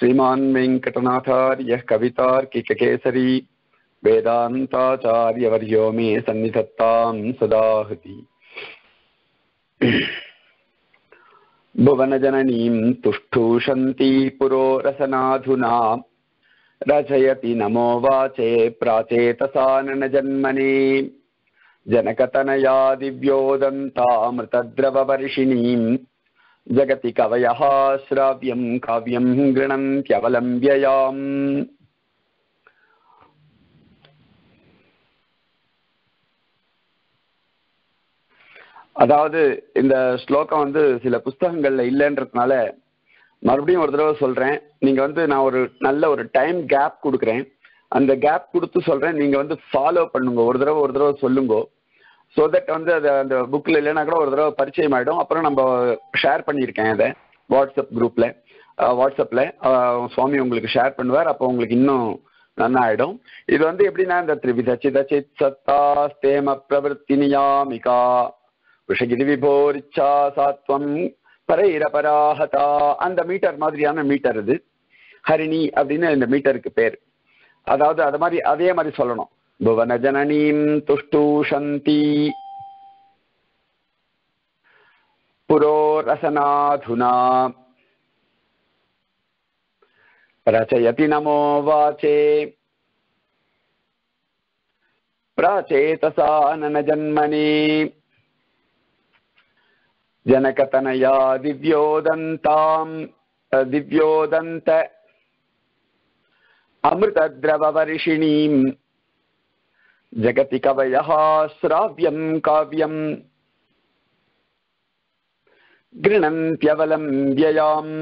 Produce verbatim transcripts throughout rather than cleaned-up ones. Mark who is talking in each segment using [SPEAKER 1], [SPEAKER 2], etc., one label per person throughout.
[SPEAKER 1] श्रीमान् वेङ्कटनाथार्यः कवितार्किककेसरी वेदान्ताचार्यवर्यो मे सन्निधत्तां सदा हृदि। भुवनजननीं तुष्टुषन्ती पुरो रसनाधुना रचयति नमो वाचे प्राचेतसाननजन्मने जनकतनया दिव्योदन्तामृतद्रववर्षिणीं जगति कवयः श्राव्यं काव्यं गृह्णन्त्यवलम्ब्ययाम्। அதாவது இந்த ஸ்லோகம் வந்து சில புஸ்தகங்கள்ல இல்லைன்றதுனால மறுபடியும் ஒரு தடவை சொல்றேன். நீங்க வந்து நான் ஒரு நல்ல ஒரு டைம் கேப் கொடுக்குறேன். அந்த கேப் கொடுத்து சொல்றேன், நீங்க வந்து ஃபாலோ பண்ணுங்க. ஒரு தடவை ஒரு தடவை சொல்லுங்க. ஸோ தட் வந்து அது அந்த புக்கில் இல்லைன்னா கூட ஒரு தடவை பரிச்சயம் ஆகிடும். அப்புறம் நம்ம ஷேர் பண்ணியிருக்கேன் அதை வாட்ஸ்அப் குரூப்பில் வாட்ஸ்அப்பில் சுவாமி உங்களுக்கு ஷேர் பண்ணுவார். அப்போ உங்களுக்கு இன்னும் நல்லா ஆகிடும். இது வந்து எப்படின்னா இந்த திரிவித சித சித் சத்தா ஸ்தேம பிரவருத்தி நியாமிகா விஷகிரி விபோரிச்சா சாத்வம் பரைரபராஹதா அந்த மீட்டர் மாதிரியான மீட்டர் இது. ஹரிணி அப்படின்னு இந்த மீட்டருக்கு பேர். அதாவது அது மாதிரி அதே மாதிரி சொல்லணும். புவன ஜனனீம் துஷ்டூஷந்தி புரோ ரசனாதுனா ரச்சயதி நமோ வாச்சே பிராச்சேதசானன ஜன்மனே जनकतनया दिव्योदन्तां दिव्योदन्त अमृतद्रववर्षिणीं जगति कवयः श्राव्यं काव्यं गृह्णन्त्यवलम्ब्ययाम्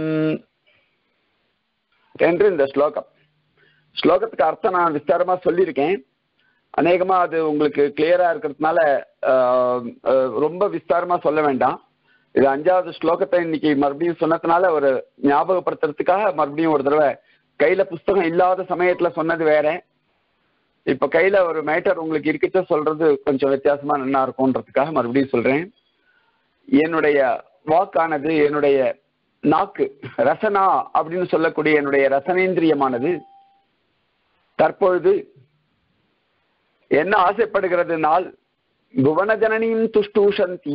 [SPEAKER 1] என்று இந்த ஸ்லோகம். ஸ்லோகத்துக்கு அர்த்தம் நான் விஸ்தாரமா சொல்லியிருக்கேன். அநேகமா அது உங்களுக்கு கிளியரா இருக்கிறதுனால ரொம்ப விஸ்தாரமா சொல்ல வேண்டாம். இது அஞ்சாவது ஸ்லோகத்தை இன்னைக்கு மறுபடியும் சொன்னதுனால ஒரு ஞாபகப்படுத்துறதுக்காக மறுபடியும் ஒரு தடவை கையில புஸ்தகம் இல்லாத சமயத்துல சொன்னது வேற, இப்ப கையில ஒரு மேட்டர் உங்களுக்கு இருக்கிட்ட சொல்றது கொஞ்சம் வித்தியாசமா நல்லா இருக்கும்ன்றதுக்காக மறுபடியும் சொல்றேன். என்னுடைய வாக்கானது, என்னுடைய நாக்கு ரசனா அப்படின்னு சொல்லக்கூடிய என்னுடைய ரசனேந்திரியமானது தற்பொழுது என்ன ஆசைப்படுகிறதுனால் புவன ஜனனியும் துஷ்டூஷந்தி,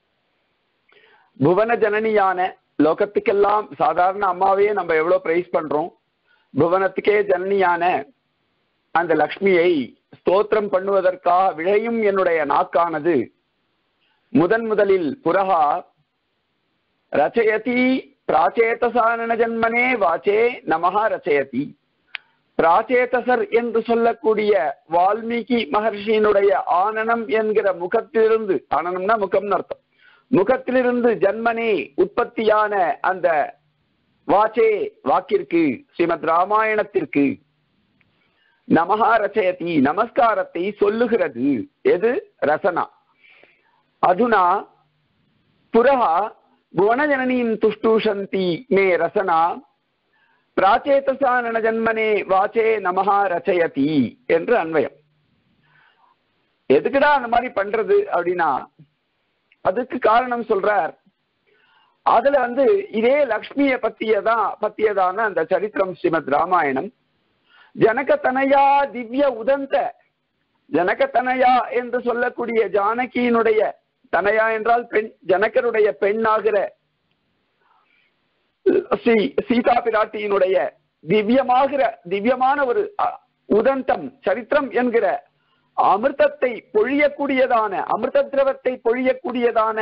[SPEAKER 1] புவன ஜனனியான லோகத்துக்கெல்லாம் சாதாரண அம்மாவையே நம்ம எவ்வளவு பிரைஸ் பண்றோம், புவனத்துக்கே ஜனனியான அந்த லக்ஷ்மியை ஸ்தோத்திரம் பண்ணுவதற்காக விழையும் என்னுடைய நாக்கானது முதன் முதலில் புரஹா ரச்சயதி பிராச்சேதசானன ஜன்மனே வாச்சே நமஹா ரச்சயதி. பிராச்சேதசர் என்று சொல்லக்கூடிய வால்மீகி மகர்ஷியினுடைய ஆனனம் என்கிற முகத்திலிருந்து, ஆனனம்னா முகம்னு அர்த்தம், முகத்திலிருந்து ஜன்மனே உற்பத்தியான அந்த வாச்சே வாக்கிற்கு, ஸ்ரீமத் ராமாயணத்திற்கு நமஹா ரச்சயதி நமஸ்காரத்தை சொல்லுகிறது. எது? ரசனா. அதுனா புரஹா புவனஜனனின் துஷ்டூஷந்தி மே ரசனா பிராச்சேதசானன ஜன்மனே வாச்சே நமஹா ரச்சயதி என்று அன்வயம். எதுக்குடா அந்த மாதிரி பண்றது அப்படின்னா அதுக்கு காரணம் சொல்றார். அதுல வந்து இதே லக்ஷ்மிய பத்தியதான் பத்தியதான அந்த சரித்திரம் ஸ்ரீமத் ராமாயணம். ஜனகதனயா திவ்ய உதந்த, ஜனகதனயா என்று சொல்லக்கூடிய ஜானகியினுடைய, தனயா என்றால் பெண், ஜனகருடைய பெண்ணாகிற ஸ்ரீ சீதா பிராட்டியினுடைய திவ்யமாகிற திவ்யமான ஒரு உதந்தம் சரித்திரம் என்கிற அமிர்தத்தை பொழியக்கூடியதான, அமிர்த திரவத்தை பொழியக்கூடியதான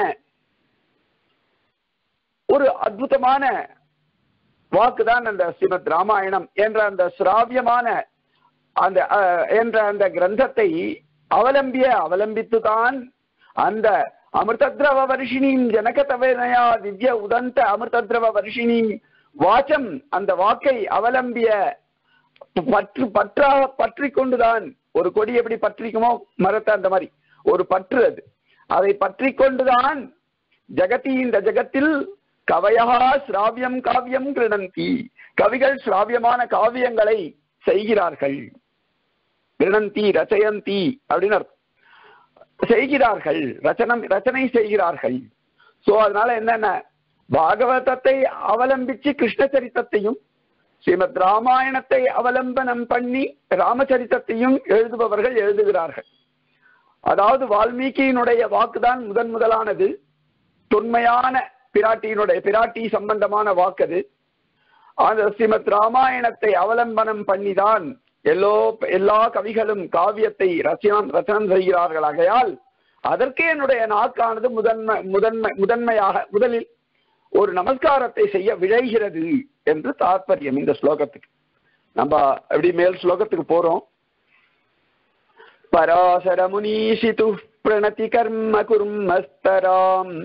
[SPEAKER 1] ஒரு அற்புதமான வாக்குதான் அந்த ஸ்ரீமத் ராமாயணம் என்ற அந்த சிராவியமான அந்த என்ற அந்த கிரந்தத்தை அவலம்பிய அவலம்பித்துதான் அந்த அமிர்தத்ரவ வருஷினியும் ஜனகதவனயா திவ்ய உதந்த அமிர்தத்ரவ வருஷினியும் வாச்சம், அந்த வாக்கை அவலம்பிய பற்று பற்றாக பற்றி கொண்டுதான், ஒரு கொடி எப்படி பற்றிக்குமோ மரத்தை அந்த மாதிரி ஒரு பற்று, அது அதை பற்றி கொண்டுதான் ஜகதி இந்த ஜகத்தில் கவயா ஸ்ராவியம் காவியம் கிருணந்தி, கவிகள் ஸ்ராவியமான காவியங்களை செய்கிறார்கள். கிருணந்தி ரச்சயந்தி அப்படின்னு அர்த்தம், செய்கிறார்கள், ரச்சனம் ரச்சனை செய்கிறார்கள். சோ அதனால என்னென்ன பாகவதத்தை அவலம்பிச்சு கிருஷ்ண சரித்தத்தையும் ஸ்ரீமத் ராமாயணத்தை அவலம்பனம் பண்ணி ராமச்சரித்தத்தையும் எழுதுபவர்கள் எழுதுகிறார்கள். அதாவது வால்மீகியினுடைய வாக்குதான் முதன் முதலானது, தொன்மையான பிராட்டியினுடைய பிராட்டி சம்பந்தமான வாக்குது. அந்த ஸ்ரீமத் ராமாயணத்தை அவலம்பனம் பண்ணிதான் எல்லோ எல்லா கவிகளும் காவியத்தை ரச்சனம் ரச்சனம் செய்கிறார்கள். ஆகையால் அதற்கு என்னுடைய நாக்கானது முதன்மை முதன்மை முதன்மையாக முதலில் ஒரு நமஸ்காரத்தை செய்ய விழைகிறது என்று தாற்பயம் இந்த ஸ்லோகத்துக்கு. நம்ம எப்படி மேல் ஸ்லோகத்துக்கு போறோம். பராசர முனீஷிது பிரணதி கர்ம குர்மஸ்தராம்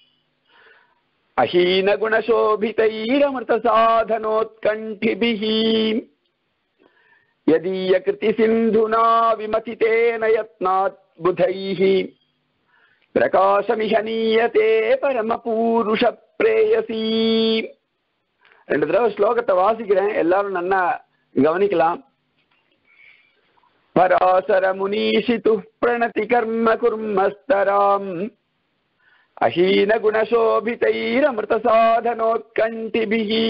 [SPEAKER 1] அஹீன குணசோபிதைரமிருத சாதனோத்கண்டிபிஹி யதீய கிருதி சிந்துனா விமதிதேன யத்னாத் புதைஹி பிரகாசமிஹ நீயதே பரமபூருஷ பிரேயசி. ரெண்டு தடவை ஸ்லோகத்தை வாசிக்கிறேன், எல்லாரும் நன்னா கவனிக்கலாம். பராசர முனீஷிது பிரணதி கர்ம குர்மஸ்தராம் அஹீன குணசோபிதைரமிருத சாதனோத்கண்டிபிஹி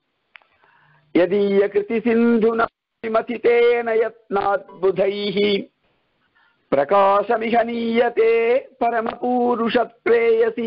[SPEAKER 1] யதீய கிருதி சிந்துனா விமதிதேன யத்னாத் புதைஹி பிரகாசமிஹ நீயதே பரமபூருஷ பிரேயசி.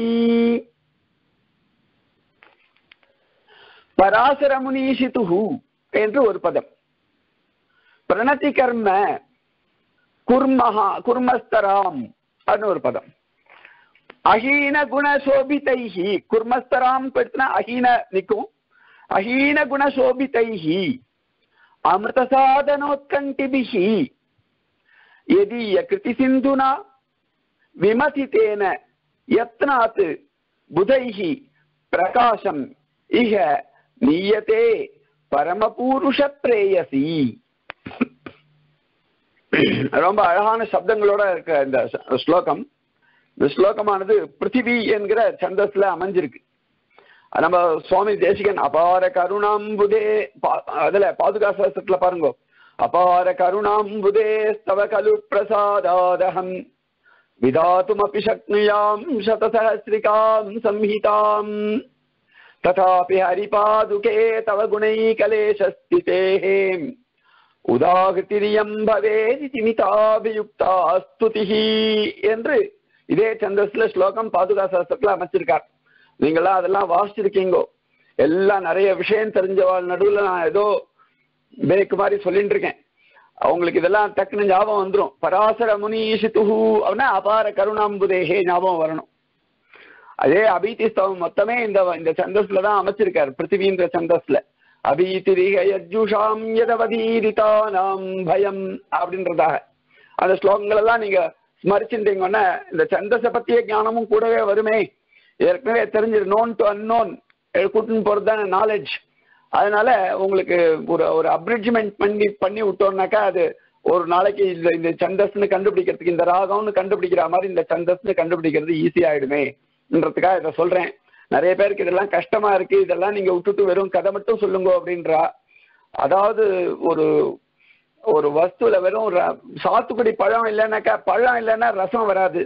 [SPEAKER 1] பராசர முனீஷிது என்று ஒரு பதம், பிரணதி கர்ம குர்மஹா குர்மஸ்தராம் அது ஒரு பதம், அஹீன குணசோபிதைஹி குர்மஸ்தராம் படுத்தினா அஹீன நிற்கும், அஹீன குணசோபிதைஹி அமிர்த சாதனோத்கண்டிபிஹி யதீய கிருதி சிந்துனா விமதிதேன யத்னாத் புதைஹி பிரகாசம் இஹ நீயதே பரமபூருஷ பிரேயசி. ரொம்ப அழகான சப்தங்களோட இருக்க இந்த ஸ்லோகம். இந்த ஸ்லோகமானது பிருத்திவி என்கிற சந்தஸ்ல அமைஞ்சிருக்கு. நம்ம சுவாமி தேசிகன் அபார கருணாம்புதே அதுல பாதுகா சாஸ்திரத்துல பாருங்க, அபார கருணாம்புதே ஸ்தவ கலு பிரசாதாதஹம் விதாதுமபி சக்னுயாம் சதசஹஸ்ரிகாம் சம்ஹிதாம் ததாபி ஹரிபாதுகே தவ குணைகலேஷஸ்திதேஹே உதாகிருதிரியம் பவேதி மிதாபியுக்தா ஸ்துதிஹி என்று இதே சந்தஸ்ல ஸ்லோகம் பாதுகா சாஸ்திரத்துல அமைச்சிருக்கார். நீங்களாம் அதெல்லாம் வாசிச்சிருக்கீங்கோ. எல்லாம் நிறைய விஷயம் தெரிஞ்சவாள் நடுவில் நான் ஏதோ பேக்கு மாதிரி சொல்லிட்டு இருக்கேன். அவங்களுக்கு இதெல்லாம் டக்குன்னு ஞாபகம் வந்துடும். பராசர முனீஷிதுஹு அப்படின்னா அபார கருணாம்புதேஹே ஞாபகம் வரணும். அதே அபீதி ஸ்தவம் மொத்தமே இந்த இந்த சந்தஸ்ல தான் அமைச்சிருக்காரு, பிருத்திவின்ற சந்தஸ்ல. அபீதிரிகயுஷாம் யதவதீரிதானாம் பயம் அப்படின்றதாக அந்த ஸ்லோகங்கள் எல்லாம் நீங்க ஸ்மரிச்சுட்டீங்கன்னா இந்த சந்தஸை பத்திய ஞானமும் கூடவே வருமே. ஏற்கனவே தெரிஞ்சிரு, நோன் டு அன்னோன் கூட்டுன்னு போறது தானே நாலேஜ். அதனால உங்களுக்கு ஒரு ஒரு அப்ரிட்ஜ்மெண்ட் பண்ணி பண்ணி விட்டோம்னாக்கா அது ஒரு நாளைக்கு இந்த இந்த சந்தஸ்ன்னு கண்டுபிடிக்கிறதுக்கு, இந்த ராகம்னு கண்டுபிடிக்கிற மாதிரி இந்த சந்தஸ்ன்னு கண்டுபிடிக்கிறது ஈஸி ஆயிடுமேன்றதுக்காக இதை சொல்றேன். நிறைய பேருக்கு இதெல்லாம் கஷ்டமா இருக்கு, இதெல்லாம் நீங்க விட்டுட்டு வெறும் கதை மட்டும் சொல்லுங்க அப்படின்றா. அதாவது ஒரு ஒரு வஸ்துல வெறும் சாத்துக்குடி பழம் இல்லைன்னாக்கா, பழம் இல்லைன்னா ரசம் வராது.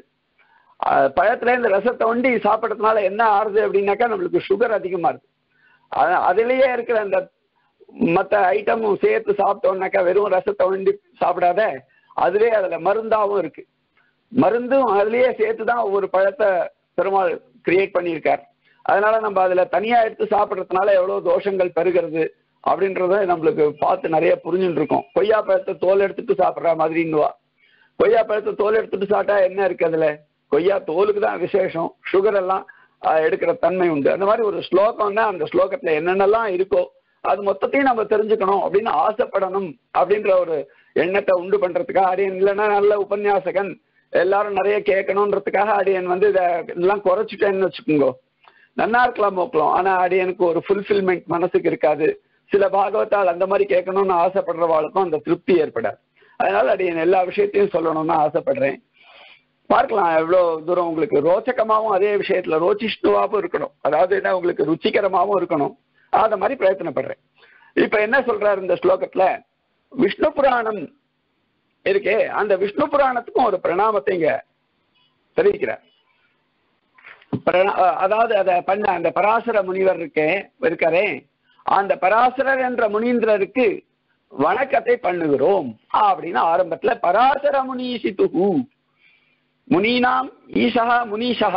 [SPEAKER 1] பழத்துல இந்த ரசத்தை ஒண்டி சாப்பிட்றதுனால என்ன ஆறுது அப்படின்னாக்கா நம்மளுக்கு சுகர் அதிகமா இருக்கு. அதுலயே இருக்கிற அந்த மற்ற ஐட்டமும் சேர்த்து சாப்பிட்டோம்னாக்கா வெறும் ரசத்தை ஒண்டி சாப்பிடாத, அதுவே அதுல மருந்தாவும் இருக்கு. மருந்தும் அதுலயே சேர்த்துதான் ஒவ்வொரு பழத்தை பெருமாள் கிரியேட் பண்ணியிருக்கார். அதனால நம்ம அதுல தனியா எடுத்து சாப்பிட்றதுனால எவ்வளவு தோஷங்கள் பெருகிறது அப்படின்றத நம்மளுக்கு பார்த்து நிறைய புரிஞ்சுட்டு இருக்கோம். கொய்யா பழத்தை தோல் எடுத்துட்டு சாப்பிட்ற மாதிரின்னுவா. கொய்யா பழத்தை தோல் எடுத்துட்டு சாப்பிட்டா என்ன இருக்கு அதுல? கொய்யா தோலுக்கு தான் விசேஷம், சுகர் எல்லாம் எடுக்கிற தன்மை உண்டு. அந்த மாதிரி ஒரு ஸ்லோகம்னா அந்த ஸ்லோகத்துல என்னென்னலாம் இருக்கோ அது மொத்தத்தையும் நம்ம தெரிஞ்சுக்கணும் அப்படின்னு ஆசைப்படணும் அப்படின்ற ஒரு எண்ணத்தை உண்டு பண்றதுக்காக அடியன், இல்லைன்னா நல்ல உபன்யாசகன் எல்லாரும் நிறைய கேட்கணுன்றதுக்காக அடியன் வந்து இதை எல்லாம் குறைச்சிட்டேன்னு வச்சுக்கோங்க. நன்னா இருக்கலாம் போக்கலாம், ஆனா அடியனுக்கு ஒரு ஃபுல்ஃபில்மெண்ட் மனசுக்கு இருக்காது. சில பாகவத்தால் அந்த மாதிரி கேட்கணும்னு ஆசைப்படுறவாளுக்கும் அந்த திருப்தி ஏற்படாது. அதனால அடியன் எல்லா விஷயத்தையும் சொல்லணும்னு ஆசைப்படுறேன். பார்க்கலாம் எவ்வளவு தூரம் உங்களுக்கு ரோச்சகமாகவும் அதே விஷயத்துல ரோச்சிஷ்ணுவாகவும் இருக்கணும், அதாவது என்ன உங்களுக்கு ருச்சிகரமாகவும் இருக்கணும். அத மாதிரி பிரயத்தனப்படுறேன். இப்ப என்ன சொல்றாரு இந்த ஸ்லோகத்துல, விஷ்ணு புராணம் இருக்கே, அந்த விஷ்ணு புராணத்துக்கும் ஒரு பிரணாமத்தை இங்க தெரிவிக்கிறார். அதாவது அதை பண்ண அந்த பராசர முனிவர் இருக்கே இருக்காரே, அந்த பராசரர் என்ற முனீந்திரருக்கு வணக்கத்தை பண்ணுகிறோம் அப்படின்னு ஆரம்பத்துல பராசர முனீஷித்துஹு முனீனாம் ஈஷா முனீஷா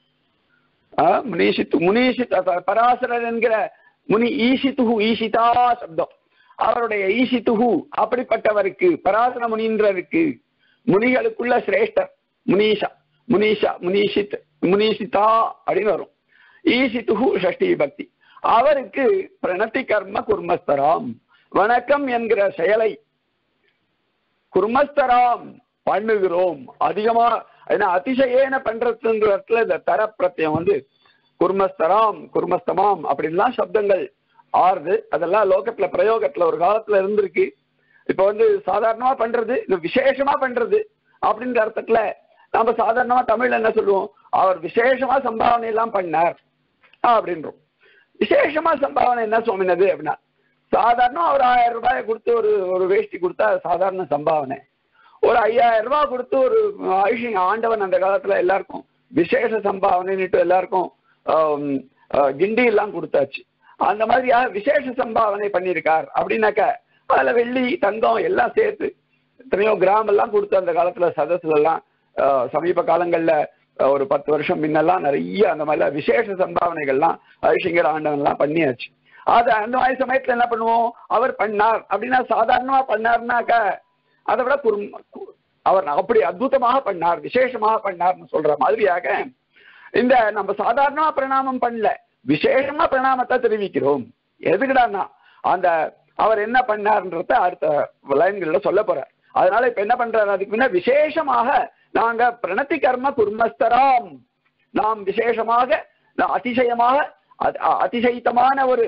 [SPEAKER 1] முனீஷித்து முனீஷித் பராசரர் என்கிற முனி ஈஷித்துஹு ஈஷிதா சப்தம் அவருடைய ஈஷித்துஹு அப்படிப்பட்டவருக்கு பராசர முனீந்திரருக்கு முனிகளுக்குள்ள சிரேஷ்டர் முனீஷா முனீஷா முனீஷித் முனீஷிதா அப்படின்னு வரும். ஈஷித்துஹு ஷஷ்டி விபக்தி. அவருக்கு பிரணத்தி கர்ம குர்மஸ்தராம் வணக்கம் என்கிற செயலை குர்மஸ்தராம் பண்ணுகிறோம். அதிகமா ஏன்னா அதிசயேன பண்றதுங்கிற இடத்துல இந்த தர பிரத்யம் வந்து குர்மஸ்தராம் குர்மஸ்தமாம் அப்படின்லாம் சப்தங்கள் ஆறுது. அதெல்லாம் லோகத்துல பிரயோகத்துல ஒரு காலத்துல இருந்திருக்கு. இப்ப வந்து சாதாரணமா பண்றது இது விசேஷமா பண்றது அப்படின்ற அர்த்தத்துல நம்ம சாதாரணமா தமிழ்ல என்ன சொல்லுவோம், அவர் விசேஷமா சம்பாவனை எல்லாம் பண்ணார் அப்படின்றோம். விசேஷமா சம்பாவனை என்ன சுவாமினது அப்படின்னா சாதாரண ஒரு ஆயிரம் ரூபாய் கொடுத்து ஒரு ஒரு வேஷ்டி கொடுத்தா சாதாரண சம்பாவனை. ஒரு ஐயாயிரம் ரூபாய் கொடுத்து ஒரு ஆயுஷ் ஆண்டவன் அந்த காலத்துல எல்லாருக்கும் விசேஷ சம்பாவனைன்னுட்டு எல்லாருக்கும் கிண்டி எல்லாம் கொடுத்தாச்சு. அந்த மாதிரியாக விசேஷ சம்பாவனை பண்ணியிருக்கார் அப்படின்னாக்க அதுல வெள்ளி தங்கம் எல்லாம் சேர்த்து எத்தனையோ கிராம் எல்லாம் கொடுத்து அந்த காலத்துல சதசுல எல்லாம் சமீப காலங்கள்ல ஒரு பத்து வருஷம் முன்னெல்லாம் நிறைய அந்த மாதிரிலாம் விசேஷ சம்பாவனைகள்லாம் ஐஷிங்கர் ஆண்டவன் எல்லாம் பண்ணியாச்சு. அது அந்த மாதிரி சமயத்துல என்ன பண்ணுவோம், அவர் பண்ணார் அப்படின்னா சாதாரணமா பண்ணார்னாக்க அதை விட குரு அவர் அப்படி அற்புதமாக பண்ணார் விசேஷமாக பண்ணார்னு சொல்ற மாதிரியாக இந்த நம்ம சாதாரணமா பிரணாமம் பண்ணல, விசேஷமா பிரணாமத்தை தெரிவிக்கிறோம். எதுக்குடான்னா அந்த அவர் என்ன பண்ணார்ன்றத அடுத்த லைன்கள்ல சொல்ல போறார். அதனால இப்ப என்ன பண்றாரு, அதுக்கு முன்ன விசேஷமாக நாங்க பிரணத்தி கர்ம குர்மஸ்தராம் நாம் விசேஷமாக அதிசயமாக அதிசயித்தமான ஒரு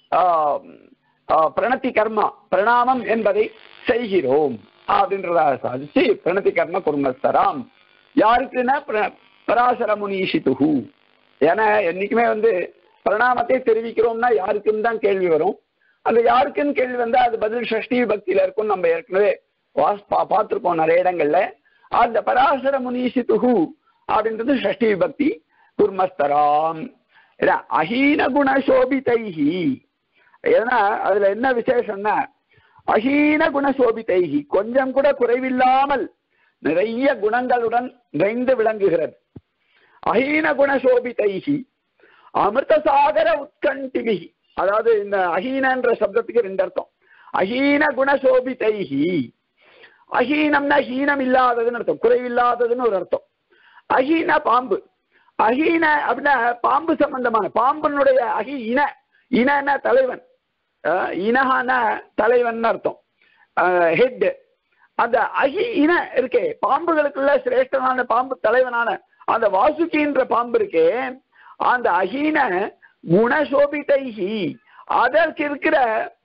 [SPEAKER 1] பிரணத்தி கர்மா பிரணாமம் என்பதை செய்கிறோம் அப்படின்றதாக சாதிச்சு பிரணத்தி கர்ம குர்மஸ்தராம் யாருக்குன்னா பராசர முனீஷித்துஹு. ஏன்னா என்னைக்குமே வந்து பிரணாமத்தை தெரிவிக்கிறோம்னா யாருக்குன்னு தான் கேள்வி வரும். அந்த யாருக்குன்னு கேள்வி வந்தா அது பதில் ஷஷ்டி பக்தியில இருக்கும். நம்ம ஏற்கனவே வாஸ் பார்த்திருக்கோம் நிறைய இடங்கள்ல. அந்த பராசர முனீஷித்துஹு அப்படின்றது ஷஷ்டி விபக்தி. குர்மஸ்தராம் அஹீன குண சோபிதைஹி. ஏன்னா அதுல என்ன விசேஷம்னா அஹீன குண சோபிதைஹி கொஞ்சம் கூட குறைவில்லாமல் நிறைய குணங்களுடன் நிறைந்து விளங்குகிறது. அஹீன குண சோபிதைஹி அமிர்தசாகர உத்கண்டிபிஹி. அதாவது இந்த அஹீனன்ற சப்தத்துக்கு ரெண்டு அர்த்தம். அஹீன குண சோபிதைஹி அஹீனம்னா ஹீனம் இல்லாததுன்னு அர்த்தம், குறைவில்லாததுன்னு ஒரு அர்த்தம். அஹீன பாம்பு. அஹீன அப்படின்னா பாம்பு சம்பந்தமான பாம்பனுடைய அஹி இன இன தலைவன் இனஹான தலைவன் அர்த்தம் ஹெட். அந்த அஹி இன இருக்கே பாம்புகளுக்குள்ள சிரேஷ்டனான பாம்பு தலைவனான அந்த வாசுகின்ற பாம்பு இருக்கே அந்த அஹீன குணசோபிதைஹி அதற்கு இருக்கிற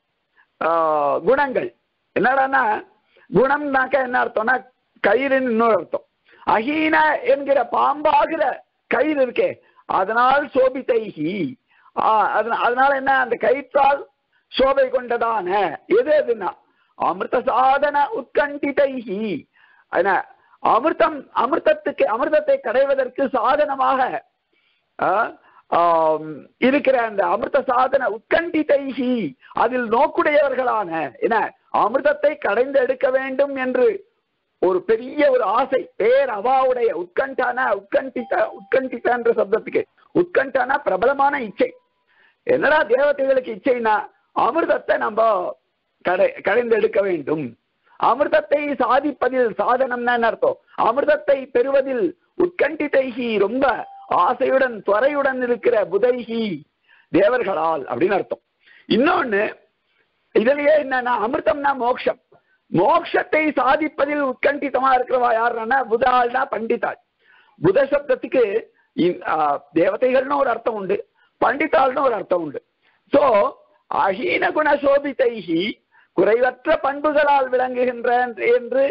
[SPEAKER 1] குணங்கள் என்னடான்னா குணம்னாக்க என்ன அர்த்தம்னா கயிறுன்னு இன்னொரு அர்த்தம். அஹீன என்கிற பாம்பாகிற கயிறு இருக்கே அதனால் சோபிதைஹி அதனால என்ன அந்த கயிற்றால் சோபை கொண்டதான எது எதுனா அமிர்த சாதன உத்கண்டிதைஹி. அமிர்தம் அமிர்தத்துக்கு அமிர்தத்தை கடைவதற்கு சாதனமாக இருக்கிற அந்த அமிர்த சாதன உத்கண்டிதைஹி அதில் நோக்குடையவர்களான என்ன அமிர்தத்தை கடைந்து எடுக்க வேண்டும் என்று ஒரு பெரிய ஒரு ஆசை பேர் அவாவுடைய உட்கண்டான உட்கண்டித்த உட்கண்டித்த என்ற சப்தத்துக்கு உட்கண்டான பிரபலமான இச்சை. என்னடா தேவதைகளுக்கு இச்சைனா அமிர்தத்தை நம்ம கடை கடைந்து எடுக்க வேண்டும். அமிர்தத்தை சாதிப்பதில் சாதனம்னா அர்த்தம். அமிர்தத்தை பெறுவதில் உட்கண்டிதைஹி ரொம்ப ஆசையுடன் துறையுடன் இருக்கிற புதைஹி தேவர்களால் அப்படின்னு அர்த்தம். இன்னொன்னு இதுலயே என்னன்னா அமிர்தம்னா மோட்சம். மோட்சத்தை சாதிப்பதில் உட்கண்டிதமா இருக்கிறவா யாருன்னா புதாள்னா பண்டிதாள். புத சப்தத்துக்கு தேவதைகள்னு ஒரு அர்த்தம் உண்டு, பண்டிதாள்னு ஒரு அர்த்தம் உண்டு. சோ அஹீன குண சோபிதைஹி குறைவற்ற பண்புகளால் விளங்குகின்ற என்று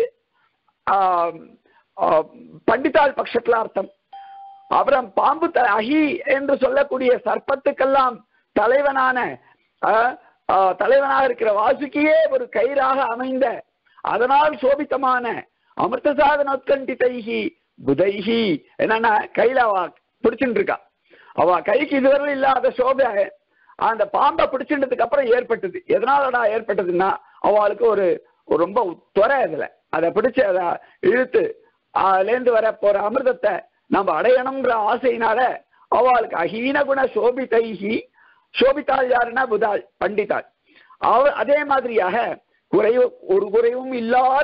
[SPEAKER 1] பண்டிதாள் பட்சத்துல அர்த்தம். அப்புறம் பாம்பு அஹி என்று சொல்லக்கூடிய சர்ப்பத்துக்கெல்லாம் தலைவனான தலைவனாக இருக்கிற வாசுகியே ஒரு கயிறாக அமைந்த அதனால் சோபித்தமான அமிர்த சாதன உத்கண்டிதைஹி புதைஹி. என்னன்னா கையில அவ பிடிச்சுட்டு இருக்கா, அவ கைக்கு இதுவரை இல்லாத சோபை அந்த பாம்பை பிடிச்சிட்டதுக்கு அப்புறம் ஏற்பட்டது. எதனாலடா ஏற்பட்டதுன்னா அவளுக்கு ஒரு ரொம்ப துறை அதுல அதை பிடிச்சு அதை இழுத்து அதுலேருந்து வர போற அமிர்தத்தை நம்ம அடையணும்ன்ற ஆசையினால அவளுக்கு அஹீன குண சோபிதைஹி, சோபித்தாள் யாருன்னா புதாள் பண்டிதாள். அவ அதே மாதிரியாக குறைவு ஒரு குறைவும் இல்லாத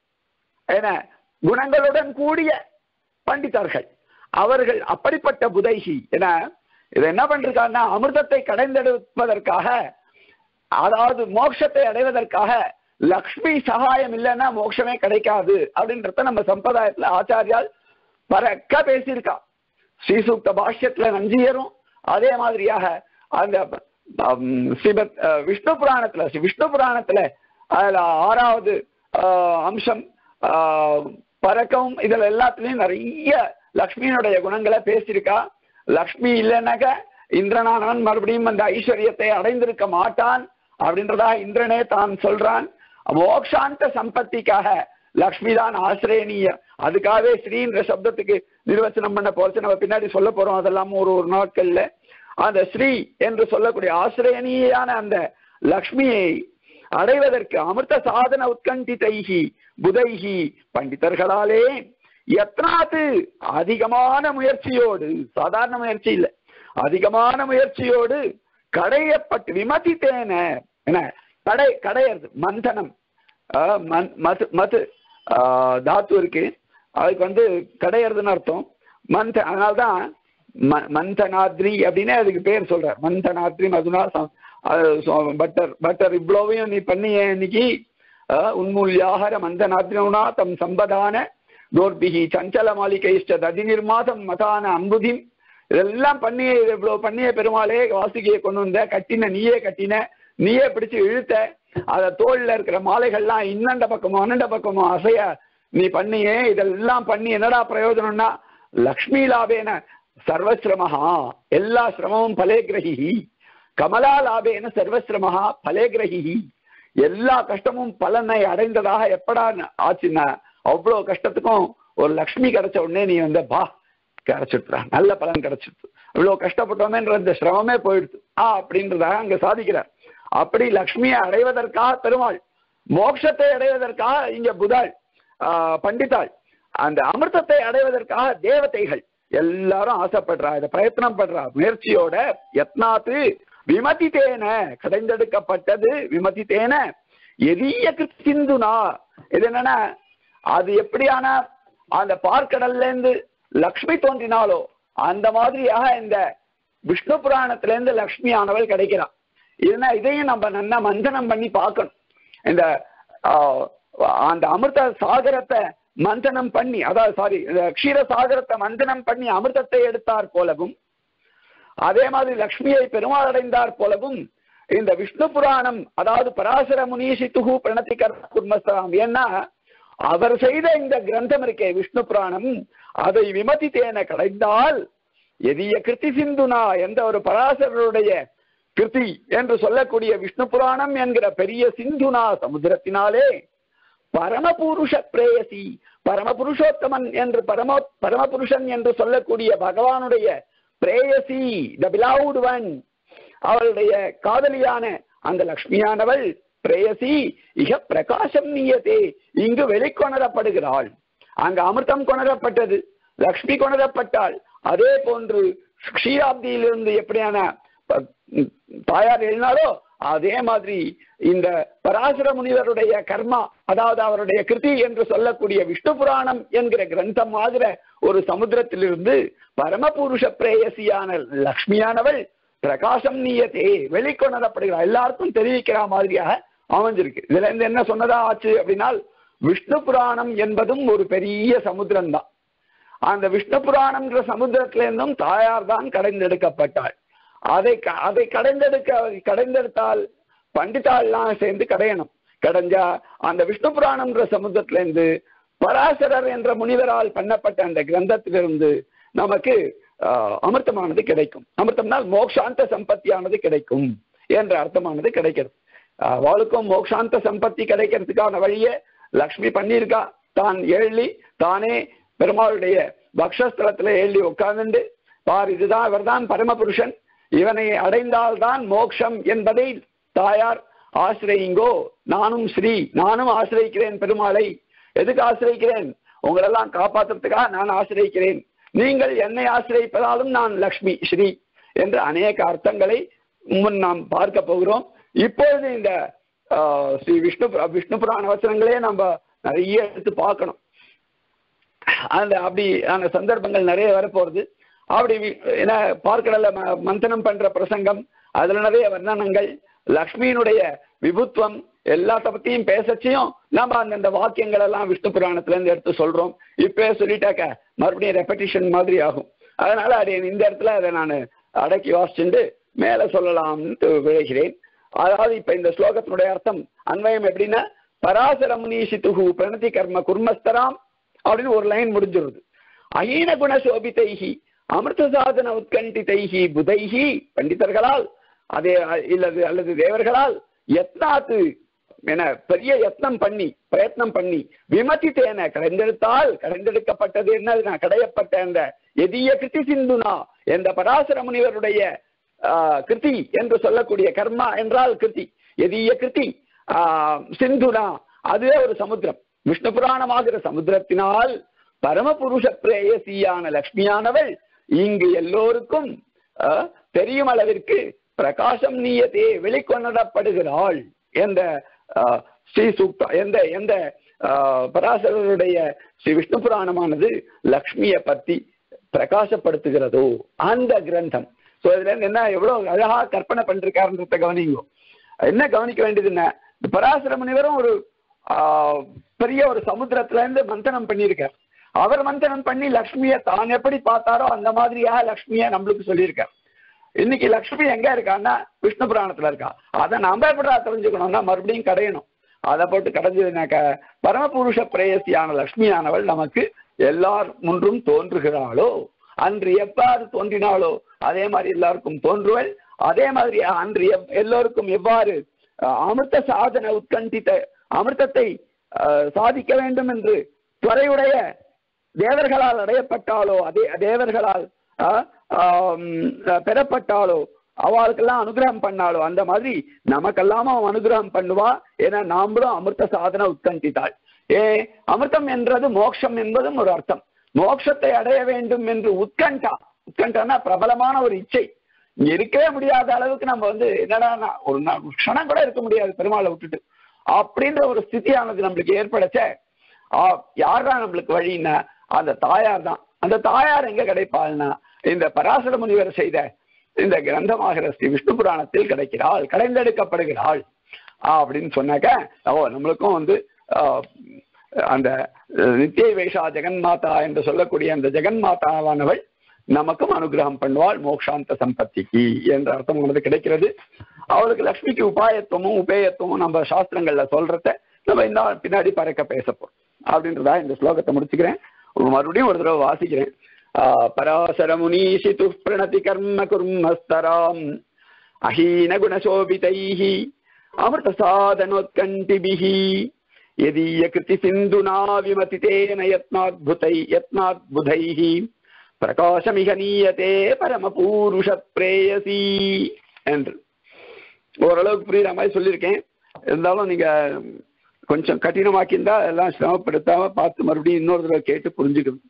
[SPEAKER 1] என்ன குணங்களுடன் கூடிய பண்டிதர்கள் அவர்கள். அப்படிப்பட்ட புதைஹி என இதை என்ன பண்றாங்கன்னா அமிர்தத்தை கடைந்தெடுப்பதற்காக, அதாவது மோட்சத்தை அடைவதற்காக லக்ஷ்மி சகாயம் இல்லைன்னா மோட்சமே கிடைக்காது அப்படின்றத நம்ம சம்பிரதாயத்துல ஆச்சாரியால் பறக்க பேசியிருக்கா. ஸ்ரீசூக்த பாஷ்யத்துல நஞ்சியரும் அதே மாதிரியாக அந்த ஸ்ரீமத் விஷ்ணு புராணத்துல விஷ்ணு புராணத்துல அதுல ஆறாவது அம்சம் பறக்கவும் இதுல எல்லாத்துலயும் நிறைய லக்ஷ்மியினுடைய குணங்களை பேசியிருக்கா. லக்ஷ்மி இல்லைன்னாக்க இந்திரனானவன் மறுபடியும் அந்த ஐஸ்வர்யத்தை அடைந்திருக்க மாட்டான் அப்படின்றதா இந்திரனே தான் சொல்றான். மோக்ஷாந்த சம்பத்திக்காக லக்ஷ்மி தான் ஆசிரியனீய. அதுக்காகவே ஸ்ரீன்ற சப்தத்துக்கு நிர்வச்சனம் பண்ண போறது நம்ம பின்னாடி சொல்ல போறோம். அதெல்லாம் ஒரு ஒரு நாட்கள்ல அந்த ஸ்ரீ என்று சொல்லக்கூடிய ஆசிரியனீயான அந்த லக்ஷ்மியை அடைவதற்கு அமிர்த சாதன உத்கண்டிதைஹி புதைஹி பண்டிதர்களாலே எத்தனாத்து அதிகமான முயற்சியோடு, சாதாரண முயற்சி இல்லை, அதிகமான முயற்சியோடு கடையப்பட்டு விமதித்தேன என்ன கடை கடையிறது மந்தனம் மது மது தாத்து இருக்கு அதுக்கு வந்து கடையிறதுன்னு அர்த்தம். மந்த அதனால்தான் மந்தனாத்ரி அப்படின்னு அதுக்கு பேர் சொல்ற. மந்தனாத்ரி மதுனா பட்டர் பட்டர் இவ்வளவையும் நீ பண்ணிய இன்னைக்கு உன்மூல்யாகர மந்தனாத்ரினா தம் சம்பதான தோர்பிகி சஞ்சல மாளிகைஷ்ட ததி நிர்மாதம் மதான அம்புதிம். இதெல்லாம் பண்ணிய இவ்வளவு பண்ணிய பெருமாளே வாசுகியை கொண்டு வந்த கட்டின நீயே கட்டின நீயே பிடிச்சு இழுத்த அத தோல்ல இருக்கிற மாலைகள்லாம் இன்னண்ட பக்கமோ அண்ணண்ட பக்கமோ அசைய நீ பண்ணியே. இதெல்லாம் பண்ணி என்னடா பிரயோஜனம்னா லக்ஷ்மி லாபேன சர்வசிரமஹா எல்லா சிரமமும் பலேகிரகி, கமலா லாபேன சர்வசிரமஹா பலேகிரகி. எல்லா கஷ்டமும் பலனை அடைந்ததாக எப்படா ஆச்சுன்னா அவ்வளவு கஷ்டத்துக்கும் ஒரு லக்ஷ்மி கிடைச்ச உடனே நீ வந்து பா கிடைச்சிடுறா நல்ல பலன் கிடைச்சிடுது, இவ்வளவு கஷ்டப்பட்டோமேன்ற இந்த சிரமமே போயிடுது ஆ அப்படின்றதாக அங்க சாதிக்கிறார். அப்படி லக்ஷ்மியை அடைவதற்காக பெருமாள், மோட்சத்தை அடைவதற்காக இங்க புதாள் ஆஹ் பண்டிதாள், அந்த அமிர்தத்தை அடைவதற்காக தேவதைகள் எல்லாரும் ஆசைப்படுறா, இதை பிரயத்னம் பண்றா முயற்சியோட. யத்னாத்து விமதித்தேன கடைந்தெடுக்கப்பட்டது, விமதித்தேன எதிய கிருத்திந்துனா. இது என்னன்னா அது எப்படியான அந்த பார்க்கடல்ல இருந்து லக்ஷ்மி தோன்றினாலோ அந்த மாதிரியாக இந்த விஷ்ணு புராணத்துல இருந்து லக்ஷ்மி ஆனவள் கிடைக்கிறான். இதுனா இதையும் நம்ம நல்லா மந்தனம் பண்ணி பார்க்கணும். இந்த அந்த அமிர்த சாகரத்தை மந்தனம் பண்ணி, அதாவது சாரி க்ஷீர சாகரத்தை மந்தனம் பண்ணி அமிர்தத்தை எடுத்தார் போலவும், அதே மாதிரி லக்ஷ்மியை பெருமாள் அடைந்தார் போலவும் இந்த விஷ்ணு புராணம், அதாவது பராசர முனீஷித்துகு பிரணத்தி கர்மஸ்தாம், ஏன்னா அவர் செய்த இந்த கிரந்தம் இருக்கே விஷ்ணு புராணம், அதை விமதித்தேன கடைந்தால் எதிய கிருத்தி சிந்துனா எந்த ஒரு பராசரருடைய கிருத்தி என்று சொல்லக்கூடிய விஷ்ணு புராணம் என்கிற பெரிய சிந்துனா சமுத்திரத்தினாலே பரமபுருஷ பிரேயசி, பரமபுருஷோத்தமன் என்று பரம பரமபுருஷன் என்று சொல்லக்கூடிய பகவானுடைய பிரேயசி, த பிலவுட் ஒன், அவளுடைய காதலியான அந்த லக்ஷ்மியானவள் பிரேயசி இக பிரகாசம் நீயதே, இங்கு வெளிக்கொணரப்படுகிறாள். அங்கு அமிர்தம் கொணரப்பட்டது, லக்ஷ்மி கொணரப்பட்டாள். அதே போன்று க்ஷீராப்தியிலிருந்து எப்படியான தாயார் எழுதினாரோ அதே மாதிரி இந்த பராசர முனிவருடைய கர்மா, அதாவது அவருடைய கிருதி என்று சொல்லக்கூடிய விஷ்ணு புராணம் என்கிற கிரந்தம் ஆகிற ஒரு சமுத்திரத்திலிருந்து பரமபுருஷ பிரேயசியான லக்ஷ்மியானவள் பிரகாசம் நீயத்தே வெளிக்கொணரப்படுகிறார், எல்லாருக்கும் தெரிவிக்கிற மாதிரியாக அமைஞ்சிருக்கு. இதுல இருந்து என்ன சொன்னதா ஆச்சு அப்படின்னா விஷ்ணு புராணம் என்பதும் ஒரு பெரிய சமுத்திரம் தான். அந்த விஷ்ணு புராணம்ன்ற சமுத்திரத்திலிருந்தும் தாயார் தான் கடைந்தெடுக்கப்பட்டாள். அதை அதை கடைந்தெடுக்க கடைந்தெடுத்தால் பண்டிதாள்லாம் சேர்ந்து கடையணும். கடைஞ்சா அந்த விஷ்ணு புராணம்ன்ற சமுத்திரத்திலிருந்து பராசரர் என்ற முனிவரால் பண்ணப்பட்ட அந்த கிரந்தத்திலிருந்து நமக்கு அமிர்தமானது கிடைக்கும். அமிர்தம்னால் மோக்ஷாந்த சம்பத்தியானது கிடைக்கும் என்ற அர்த்தமானது கிடைக்கிறது. அவளுக்கும் மோக்ஷாந்த சம்பத்தி கிடைக்கிறதுக்கான வழியை லக்ஷ்மி பண்ணியிருக்கா. தான் எழுதி தானே பெருமாளுடைய பக்ஷஸ்தலத்துல எழுதி உட்கார்ந்துண்டு பார், இதுதான் இவர்தான் பரமபுருஷன், இவனை அடைந்தால்தான் மோட்சம் என்பதை தாயார் ஆசிரியுங்கோ. நானும் ஸ்ரீ, நானும் ஆசிரியிக்கிறேன் பெருமாளை. எதுக்கு ஆசிரியிக்கிறேன்? உங்களெல்லாம் காப்பாற்றுறதுக்காக நான் ஆசிரியிக்கிறேன். நீங்கள் என்னை ஆசிரியிப்பதாலும் நான் லக்ஷ்மி ஸ்ரீ என்று அநேக அர்த்தங்களை முன் நாம் பார்க்க போகிறோம். இப்பொழுது இந்த ஸ்ரீ விஷ்ணு விஷ்ணு புராண வசனங்களே நம்ம நிறைய எடுத்து பார்க்கணும். அந்த அப்படி அந்த சந்தர்ப்பங்கள் நிறைய வரப்போறது. அப்படி என்ன பார்க்கடல மந்தனம் பண்ற பிரசங்கம், அதுல நிறைய வர்ணனங்கள், லக்ஷ்மியினுடைய விபுத்துவம் எல்லாத்த பத்தியும் பேசச்சியும் நம்ம அந்தந்த வாக்கியங்கள் எல்லாம் விஷ்ணு புராணத்துல இருந்து எடுத்து சொல்றோம். இப்பவே சொல்லிட்டாக்க மறுபடியும் ரெப்படிஷன் மாதிரி ஆகும். அதனால அது இந்த இடத்துல அதை நான் அடக்கி வாசிச்சுட்டு மேல சொல்லலாம்னு விளைகிறேன். அதாவது இப்ப இந்த ஸ்லோகத்தினுடைய அர்த்தம் அன்வயம் எப்படின்னா, பராசர முனீஷித்துஹு பிரணதி கர்ம குர்மஸ்தராம் அப்படின்னு ஒரு லைன் முடிஞ்சிருது. அஹீன குண சோபிதைஹி அமிர்த சாதன உத்கண்டிதைஹி புதைஹி பண்டிதர்களால் அதே இல்லது அல்லது தேவர்களால் யத்னாத்து என பெரிய யத்னம் பண்ணி பிரயத்னம் பண்ணி விமதி தேன கடைந்தெடுத்தால் கடைந்தெடுக்கப்பட்டது என்ன கடையப்பட்ட அந்த எதிய கிருதி சிந்துனா என்ற பராசர முனிவருடைய ஆஹ் கிருதி என்று சொல்லக்கூடிய கர்மா என்றால் கிருதி, எதிய கிருதி ஆஹ் சிந்துனா அதுவே ஒரு சமுத்திரம். விஷ்ணு புராணமாகிற சமுத்திரத்தினால் பரமபுருஷ பிரேயசியான லக்ஷ்மியானவள் இங்கு எல்லோருக்கும் தெரியும் அளவிற்கு பிரகாசம் நீயத்தே வெளிக்கொணரப்படுகிறாள் என்ற ஸ்ரீ சூக்தா எந்த எந்த பராசரருடைய ஸ்ரீ விஷ்ணு புராணமானது லக்ஷ்மியை பத்தி பிரகாசப்படுத்துகிறதோ அந்த கிரந்தம். சோ இதுல இருந்து என்ன எவ்வளவு அழகா கற்பனை பண்ணிருக்காருன்றத கவனிங்கோ. என்ன கவனிக்க வேண்டியதுன்னா, பராசர முனிவரும் ஒரு ஆஹ் பெரிய ஒரு சமுத்திரத்துல இருந்து மந்தனம் பண்ணியிருக்கார். அவர் மந்தனம் பண்ணி லக்ஷ்மியை தான் எப்படி பார்த்தாரோ அந்த மாதிரியாக லக்ஷ்மியை நம்மளுக்கு சொல்லியிருக்கார். இன்னைக்கு லக்ஷ்மி எங்க இருக்கான்னா விஷ்ணு புராணத்துல இருக்கா. அதை நாம எப்படா தெரிஞ்சுக்கணும்னா மறுபடியும் கடையணும். அதை போட்டு கடைஞ்சதுனாக்க பரமபுருஷ பிரேயசியான லக்ஷ்மியானவள் நமக்கு எல்லார் முன்றும் தோன்றுகிறாளோ, அன்று எவ்வாறு தோன்றினாளோ அதே மாதிரி எல்லாருக்கும் தோன்றுவள். அதே மாதிரி அன்று எல்லோருக்கும் எவ்வாறு அமிர்த சாதன உட்கண்டித்த அமிர்தத்தை சாதிக்க வேண்டும் என்று துறையுடைய தேவர்களால் அடையப்பட்டாலோ அதே தேவர்களால் பெறப்பட்டாலோ அவளுக்கெல்லாம் அனுகிரகம் பண்ணாலோ அந்த மாதிரி நமக்கெல்லாம் அவன் அனுகிரகம் பண்ணுவா. ஏன்னா நாமளும் அமிர்த சாதன உட்கண்டித்தாள். ஏ அமிர்தம் என்றது மோட்சம் என்பதும் ஒரு அர்த்தம். மோட்சத்தை அடைய வேண்டும் என்று உட்கண்டா, உட்கண்டானா பிரபலமான ஒரு இச்சை. இங்க இருக்கவே முடியாத அளவுக்கு நம்ம வந்து என்னடா ஒரு க்ஷணம் கூட இருக்க முடியாது பெருமாளை விட்டுட்டு அப்படின்ற ஒரு ஸ்திதியானது நம்மளுக்கு ஏற்படச்ச யார்தான் நம்மளுக்கு வழின்னா அந்த தாயார் தான். அந்த தாயார் எங்க கிடைப்பாள்னா இந்த பராசர முனிவர் செய்த இந்த கிரந்தமாகிற ஸ்ரீ விஷ்ணு புராணத்தில் கிடைக்கிறாள், கடைந்தெடுக்கப்படுகிறாள் அப்படின்னு சொன்னாக்க ஓ நம்மளுக்கும் வந்து அந்த நித்திய வைஷா ஜெகன்மாதா என்று சொல்லக்கூடிய அந்த ஜெகன்மாதாவானவள் நமக்கும் அனுகிரகம் பண்ணுவாள் மோக்ஷாந்த சம்பத்திக்கு என்ற அர்த்தம் நமக்கு கிடைக்கிறது. அவளுக்கு லக்ஷ்மிக்கு உபாயத்துவமும் உபேயத்துவமும் நம்ம சாஸ்திரங்கள்ல சொல்றத நம்ம இந்த பின்னாடி பறக்க பேசப்போம் அப்படின்றதா இந்த ஸ்லோகத்தை முடிச்சுக்கிறேன். மறுபடியும் ஒரு தடவை வாசிக்கிறேன். பராசர முனீஷிது பிரணதி கர்ம குர்மஸ்தராம் அஹீன குணசோபிதைஹி அமிர்த சாதனோத்கண்டிபிஹி யதீய கிருதி சிந்துனா விமதி தேன யத்னாத்புதை யத்னாத்புதைஹி பிரகாசமிக நீயத்தே பரமபூருஷ பிரேயசி என்று ஓரளவுக்கு புரியுற மாதிரி சொல்லியிருக்கேன். இருந்தாலும் நீங்க கொஞ்சம் கடினமாக்கியிருந்தா எல்லாம் சிரமப்படுத்தாம பார்த்து மறுபடியும் இன்னொரு தடவை கேட்டு புரிஞ்சுக்கணும்.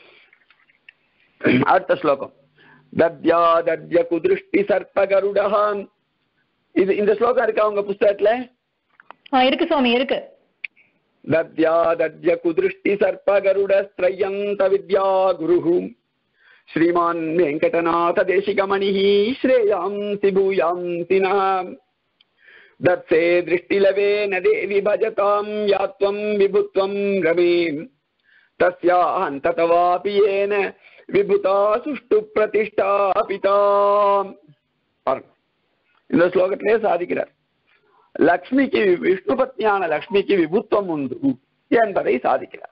[SPEAKER 1] அடுத்த ஸ்லோகம் தத்யா தத்ய குதிருஷ்டி சர்ப்ப கருடஹான். இது இந்த ஸ்லோகம் இருக்கா உங்க புஸ்தகத்துல?
[SPEAKER 2] இருக்கு சுவாமி, இருக்கு.
[SPEAKER 1] தத்யா தத்ய குதிருஷ்டி சர்ப்ப கருட ஸ்த்ரயந்த வித்யா குருஹு ஸ்ரீமான் வெங்கடநாத தேசிகமணிஹி ஸ்ரேயாம்சி பூயாம்சி நஹ தத்சே திருஷ்டிலவேன தேவி பஜதாம் யாத்வம் விபுத்வம் ரமே தஸ்யாந்ததவாபி ஏன விபுதா சுஷ்டு பிரதிஷ்டாபிதாம். இந்த ஸ்லோகத்திலே சாதிக்கிறார். லக்ஷ்மிக்கு விஷ்ணு பத்னியான லக்ஷ்மிக்கு விபுத்துவம் உண்டு என்பதை சாதிக்கிறார்.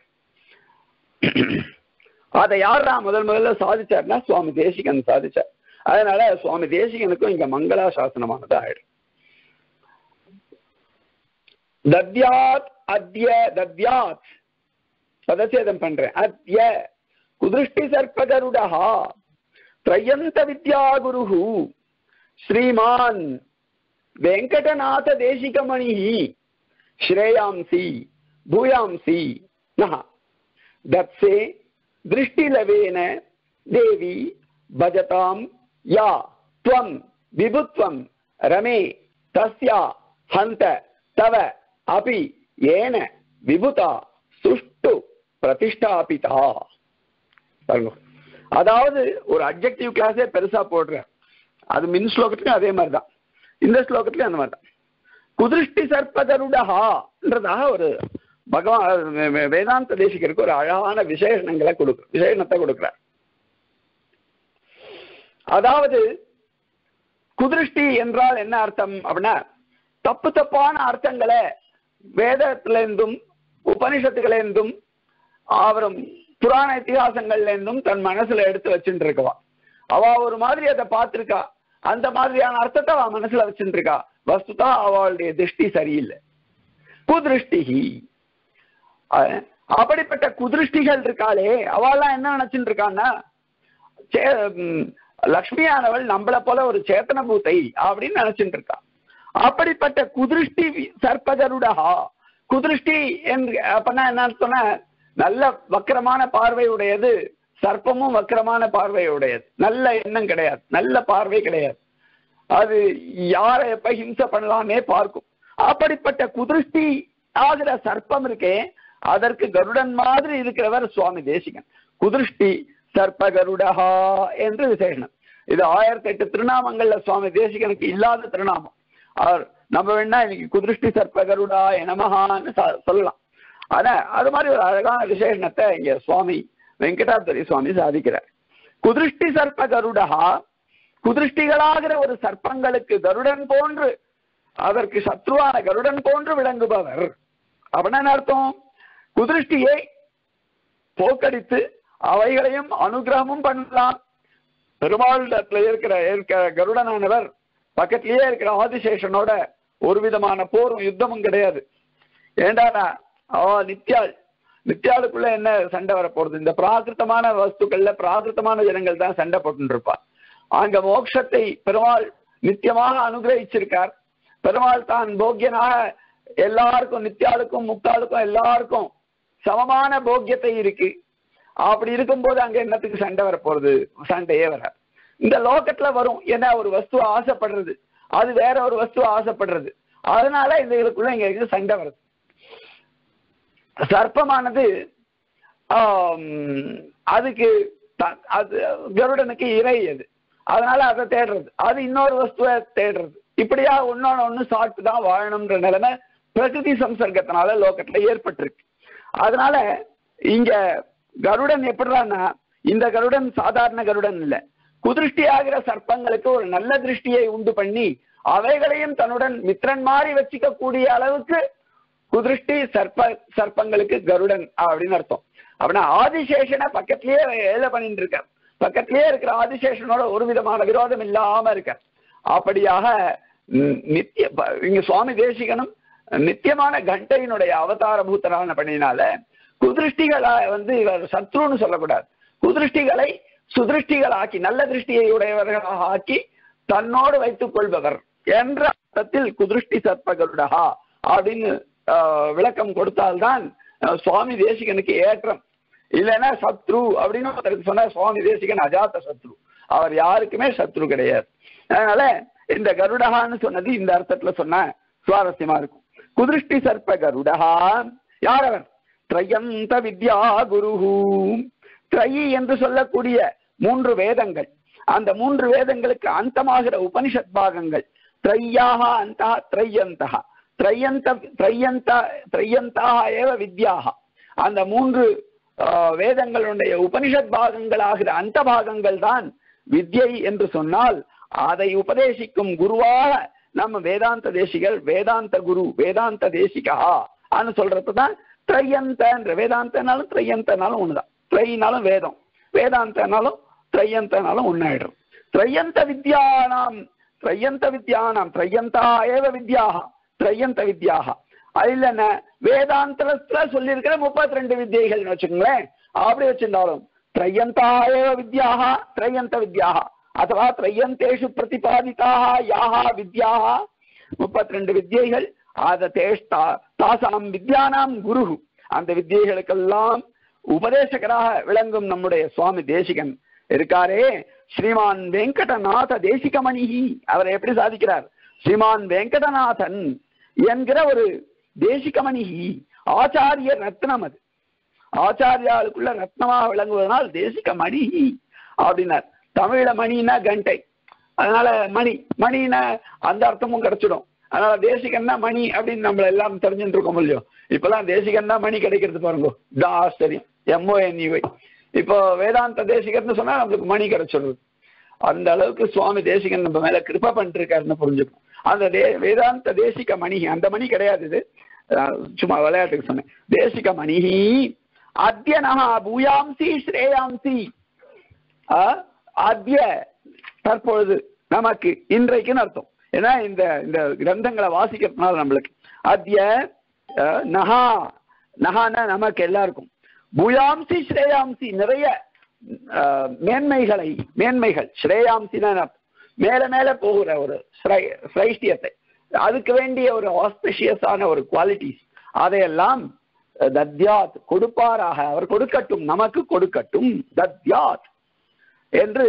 [SPEAKER 1] அதை யாரா முதல் முதல்ல சாதிச்சார்னா சுவாமி தேசிகன் சாதிச்சார். அதனால சுவாமி தேசிகனுக்கும் இங்க மங்களா சாசனமானது ஆயிடும். தத்யாத் அத்ய தத்யாத் பதச்சேதம் பண்றேன். அத்ய குதிருஷ்டி சர்ப்பகருடஹா திரயந்த வித்யா குருஹு ஸ்ரீமான் வெங்கடநாத தேசிகமணி ஸ்ரேயாம்சி பூயாம்சி நஹ தத்சே திருஷ்டிலவேன தேவி பஜதாம் யா த்வம் விபுத்வம் ரமே தஸ்யா ஹந்த தவ அபி ஏன விபுதா சுஷ்டு பிரதிஷ்டாபிதா. அதாவது ஒரு அட்ஜெக்டிவ் கிளாஸே பெருசா போடுற, அது மின் ஸ்லோகத்திலும் அதே மாதிரிதான், இந்த ஸ்லோகத்திலும் அந்த மாதிரிதான். குதிருஷ்டி சர்ப்பகருடஹான்றதாக ஒரு பகவான் வேதாந்த தேசிகருக்கு ஒரு அழகான விசேஷணங்களை கொடுக்க விசேஷணத்தை கொடுக்கிறார். அதாவது குதிருஷ்டி என்றால் என்ன அர்த்தம் அப்படின்னா, தப்பு தப்பான அர்த்தங்களை வேதத்திலிருந்தும் உபனிஷத்துகளிலிருந்தும் அவரும் புராண இத்திகாசங்கள்ல இருந்தும் தன் மனசுல எடுத்து வச்சுட்டு இருக்கவா. அவ ஒரு மாதிரி அதை பார்த்திருக்கா, அந்த மாதிரியான அர்த்தத்தை அவ மனசுல வச்சுட்டு இருக்கா. வஸ்துதா அவளுடைய திருஷ்டி சரியில்லை. குதிருஷ்டி, அப்படிப்பட்ட குதிருஷ்டிகள் இருக்காளே அவள்லாம் என்ன நினைச்சுட்டு இருக்கான்னா, லக்ஷ்மியானவள் நம்மள போல ஒரு சேத்தன பூத்தை அப்படின்னு நினைச்சுட்டு இருக்கா. அப்படிப்பட்ட குதிருஷ்டி சர்ப்பகருடஹா, குதிருஷ்டி என்று அப்படின்னா என்ன சொன்ன, நல்ல வக்கரமான பார்வை உடையது, சர்ப்பமும் வக்கரமான பார்வை உடையது, நல்ல எண்ணம் கிடையாது, நல்ல பார்வை கிடையாது, அது யாரை எப்ப ஹிம்சை பண்ணலாமே பார்க்கும். அப்படிப்பட்ட குதிருஷ்டி ஆகிற சர்ப்பம் இருக்கே, அதற்கு கருடன் மாதிரி இருக்கிறவர் சுவாமி தேசிகன். குதிருஷ்டி சர்ப்ப கருடஹா என்று விசேஷனம். இது ஆயிரத்தி எட்டு திருநாமங்கள்ல சுவாமி தேசிகனுக்கு இல்லாத திருநாமம். அவர் நம்ம வேணா இன்னைக்கு குதிருஷ்டி சர்ப்ப கருடா எனமஹான்னு சொல்லலாம். ஆனா அது மாதிரி ஒரு அழகான விசேஷணத்தை இங்க சுவாமி வெங்கடாத்ரி சுவாமி சாதிக்கிறார். குதிருஷ்டி சர்ப்ப கருடஹா, குதிருஷ்டிகளாகிற ஒரு சர்ப்பங்களுக்கு கருடன் போன்று, அதற்கு சத்ருவான கருடன் போன்று விளங்குபவர். அப்படின்னு அர்த்தம், குதிருஷ்டியை போக்கடித்து அவைகளையும் அனுகிரகமும் பண்ணலாம். பெருமாளிடத்துல இருக்கிற இருக்கிற கருடனானவர் பக்கத்திலேயே இருக்கிற ஆதிசேஷனோட ஒரு விதமான போரும் யுத்தமும் கிடையாது. ஏண்டானா அவ நித்யாள், நித்யாளுக்குள்ள என்ன சண்டை வர போறது? இந்த பிராகிருத்தமான வஸ்துக்கள்ல பிராகிருத்தமான ஜனங்கள் தான் சண்டை போட்டு இருப்பார். அங்க மோட்சத்தை பெருமாள் நித்தியமாக அனுகிரகிச்சிருக்கார். பெருமாள் தான் போக்கியனாக எல்லாருக்கும், நித்யாளுக்கும் முக்தாளுக்கும் எல்லாருக்கும் சமமான போக்கியத்தை இருக்கு. அப்படி இருக்கும்போது அங்க என்னத்துக்கு சண்டை வர போறது? சண்டையே வர இந்த லோகத்துல வரும். ஏன்னா ஒரு வஸ்துவ ஆசைப்படுறது, அது வேற ஒரு வஸ்துவ ஆசைப்படுறது, அதனால இந்த இதுக்குள்ள இங்க சண்டை வருது. சர்ப்பமானது ஆஹ் அதுக்கு அது கருடனுக்கு இறை, அது அதனால அதை தேடுறது, அது இன்னொரு வஸ்துவை தேடுறது. இப்படியா ஒன்னொன்னு ஒண்ணு சாப்பிட்டு தான் வாழணும்ன்ற நிலைமை பிரகிருதி சம்சர்க்கத்தினால லோகத்துல ஏற்பட்டிருக்கு. அதனால இங்க கருடன் எப்படிறான்னா, இந்த கருடன் சாதாரண கருடன் இல்ல, குதிருஷ்டி ஆகிற சர்ப்பங்களுக்கு ஒரு நல்ல திருஷ்டியை உண்டு பண்ணி அவைகளையும் தன்னுடன் மித்திரன் மாறி வச்சுக்க கூடிய அளவுக்கு குதிருஷ்டி சர்ப்ப சர்ப்பங்களுக்கு கருடன் அப்படின்னு அர்த்தம். அப்படின்னா ஆதிசேஷனை பக்கத்திலேயே ஏழை பண்ணிட்டு இருக்க, பக்கத்திலேயே இருக்கிற ஆதிசேஷனோட ஒரு விதமான விரோதம் இல்லாம இருக்க. அப்படியாக நித்திய இங்க சுவாமி தேசிகனும் நித்தியமான கண்டையினுடைய அவதார பூத்தரான பண்ணினால குதிருஷ்டிகளை வந்து இவர் சத்ருன்னு சொல்லக்கூடாது, குதிருஷ்டிகளை சுதிருஷ்டிகள் ஆக்கி நல்ல திருஷ்டியை உடையவர்களாக ஆக்கி தன்னோடு வைத்துக் கொள்பவர் என்ற அர்த்தத்தில் குதிருஷ்டி சர்ப்பகருடஹா அப்படின்னு விளக்கம் கொடுத்தால்தான் சுவாமி தேசிகனுக்கு ஏற்றம். இல்லைன்னா சத்ரு அப்படின்னு ஒருத்தருக்கு சொன்ன சுவாமி தேசிகன் அஜாத்த சத்ரு, அவர் யாருக்குமே சத்ரு கிடையாது. அதனால இந்த கருடஹான்னு சொன்னது இந்த அர்த்தத்துல சொன்ன சுவாரஸ்யமா இருக்கும். குதிருஷ்டி சர்ப்ப கருடஹா யார் அவர்? திரையந்த வித்யா குருஹூ. திரையி என்று சொல்லக்கூடிய மூன்று வேதங்கள், அந்த மூன்று வேதங்களுக்கு அந்தமாகிற உபனிஷத் பாகங்கள் திரையாக அந்த திரையந்தா திரையந்த திரையந்த திரையந்தாக ஏவ வித்யாக. அந்த மூன்று வேதங்களுடைய உபனிஷத் பாகங்கள் ஆகிற அந்த பாகங்கள் தான் வித்யை என்று சொன்னால், அதை உபதேசிக்கும் குருவாக நம்ம வேதாந்த தேசிகள், வேதாந்த குரு வேதாந்த தேசிகா ஆன்னு சொல்றதுதான் திரையந்தன்ற. வேதாந்தனாலும் திரையந்தனாலும் ஒண்ணுதான், திரையினாலும் வேதம், வேதாந்தனாலும் திரையந்தனாலும் ஒன்னாயிடும். திரையந்த வித்யானாம் திரையந்த வித்யானாம் திரையந்தா ஏவ வித்யாக திரையந்த வித்யாக. அதுல என்ன வேதாந்தத்துல சொல்லி இருக்கிற முப்பத்தி ரெண்டு வித்தியைகள் வச்சுக்கோங்களேன். அப்படி வச்சிருந்தாலும் திரையந்தா ஏவ வித்யாக திரையந்த வித்யாக, அதுவா திரையந்தேஷு பிரதிபாதிதாக யாஹா வித்யாக முப்பத்தி ரெண்டு வித்யைகள் அத தேஷ்டா தாசாம் வித்யானாம் குரு அந்த வித்யைகளுக்கெல்லாம் உபதேசகராக விளங்கும் நம்முடைய சுவாமி தேசிகன் இருக்காரே ஸ்ரீமான் வெங்கடநாத தேசிகமணிஹி அவரை எப்படி சாதிக்கிறார்? ஸ்ரீமான் வெங்கடநாதன் என்கிற ஒரு தேசிகமணிஹி ஆச்சாரிய ரத்னம், அது ஆச்சாரியாளுக்குள்ள ரத்னமாக விளங்குவதனால் தேசிகமணிஹி அப்படின்னார். தமிழ்ல மணினா கண்டை, அதனால மணி மணினா அந்த அர்த்தமும் கிடைச்சிடும். அதனால தேசிகன்னா மணி அப்படின்னு நம்மள எல்லாம் தெரிஞ்சுட்டு இருக்கோம் இல்லையோ. இப்பெல்லாம் தேசிகன்னா மணி கிடைக்கிறது பாருங்க, தான் ஆச்சரியம். எம்ஓஎன்இவை இப்போ வேதாந்த தேசிகர்னு சொன்னா நம்மளுக்கு மணி கிடைச்சிடுது. அந்த அளவுக்கு சுவாமி தேசிகன் நம்ம மேல கிருபா பண்ணிட்டு இருக்காருன்னு புரிஞ்சுக்கணும். அந்த தே வேதாந்த தேசிக மணி, அந்த மணி கிடையாது, இது சும்மா விளையாட்டுக்கு சொன்னேன். தேசிக மணி அத்யனஹா பூயாம்சி ஸ்ரேயாம்சி, அத்ய தற்பொழுது, நமக்கு இன்றைக்குன்னு அர்த்தம். ஏன்னா இந்த இந்த கிரந்தங்களை வாசிக்கிறதுனால நம்மளுக்கு அத்ய நஹா, நஹானா நமக்கு எல்லாருக்கும், பூயாம்சி ஸ்ரேயாம்சி நிறைய மேன்மைகளை, மேன்மைகள் ஸ்ரேயாம்சினா மேல மேல போகிற ஒரு சிரைஷ்டியத்தை, அதுக்கு வேண்டிய ஒரு ஆஸ்பிஷியஸான ஒரு குவாலிட்டிஸ், அதையெல்லாம் தத்யாத் கொடுப்பாராக, அவர் கொடுக்கட்டும், நமக்கு கொடுக்கட்டும் தத்யாத் என்று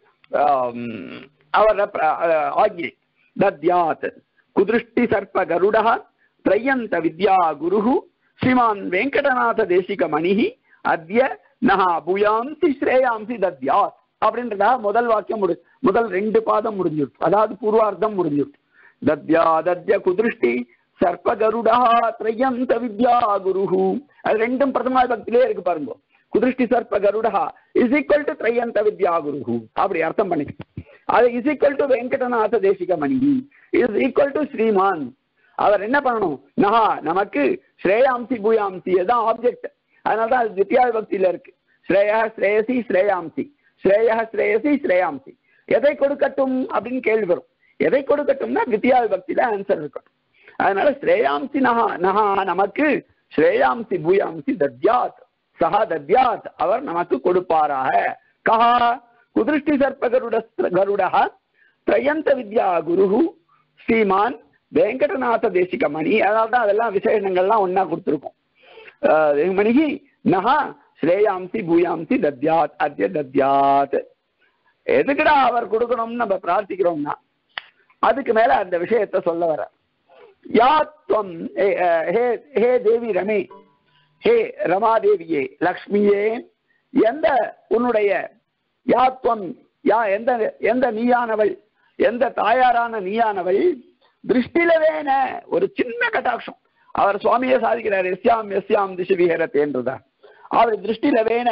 [SPEAKER 1] அவர் ஆக்ஞை. தத்யாத் குதிருஷ்டி சர்ப்ப கருடா திரையந்த வித்யா குரு ஸ்ரீமான் வெங்கடநாத தேசிக மணிஹி அத்ய நஹா பூயாம்சி ஸ்ரேயாம்சி தத்யாத் அப்படின்றதா முதல் வாக்கியம் முடி முதல் ரெண்டு பாதம் முடிஞ்சுட்டு, அதாவது பூர்வார்த்தம் முடிஞ்சுட்டு. தத்யா தத்ய குதிருஷ்டி சர்ப்ப கருடா திரையந்த வித்யா குரு, அது ரெண்டும் பிரதமா பக்திலே இருக்கு பாருங்க. குதிருஷ்டி சர்ப்ப கருடா இஸ் ஈக்குவல் டு திரையந்த வித்யா குரு, அப்படி அர்த்தம் பண்ணிக்க. அது is equal to Venkatanatha Desika மணிஹி இஸ் ஈக்குவல் டு ஸ்ரீமான். அவர் என்ன பண்ணணும்? நஹா நமக்கு ஸ்ரேயாம்சி பூயாம்சி தான் ஆப்ஜெக்ட், அதனாலதான் அது தித்யா பக்தியில இருக்கு. ஸ்ரேயா ஸ்ரேயசி ஸ்ரேயாம்சி, ஸ்ரேயா ஸ்ரேயசி ஸ்ரேயாம்சி. எதை கொடுக்கட்டும் அப்படின்னு கேள்வி வரும். எதை கொடுக்கட்டும்னா தித்யா பக்தியில ஆன்சர் இருக்கட்டும். அதனால ஸ்ரேயாம்சி நஹா, நஹா நமக்கு ஸ்ரேயாம்சி பூயாம்சி தத்யாத், சஹா தத்யாத் அவர் நமக்கு கொடுப்பாராக. கஹா குதிருஷ்டி சர்ப்ப கருட கருடா திரையந்த வித்யா குரு ஸ்ரீமான் வெங்கடநாத தேசிக மணி. அதனால்தான் அதெல்லாம் விசேஷங்கள்லாம் ஒன்னா கொடுத்துருக்கோம். மணிகி நஹா ஸ்ரேயாம்சி பூயாம்சி தத்யாத் அத்ய தத்யாத். எதுக்குடா அவர் கொடுக்கணும்னு நம்ம பிரார்த்திக்கிறோம்னா அதுக்கு மேல அந்த விஷயத்த சொல்ல வர. யாத்வம் ஹே தேவி ரமே, ஹே ரமாதேவியே லக்ஷ்மியே, எந்த உன்னுடைய யாத்வம், யா எந்த எந்த நீயானவள், எந்த தாயாரான நீயானவள், திருஷ்டிலவேன ஒரு சின்ன கட்டாட்சம். அவர் சுவாமியே சாதிக்கிறார், எஸ்யாம் எஸ்யாம் திசி விஹரத் என்றுதான். அவர் திருஷ்டிலவேன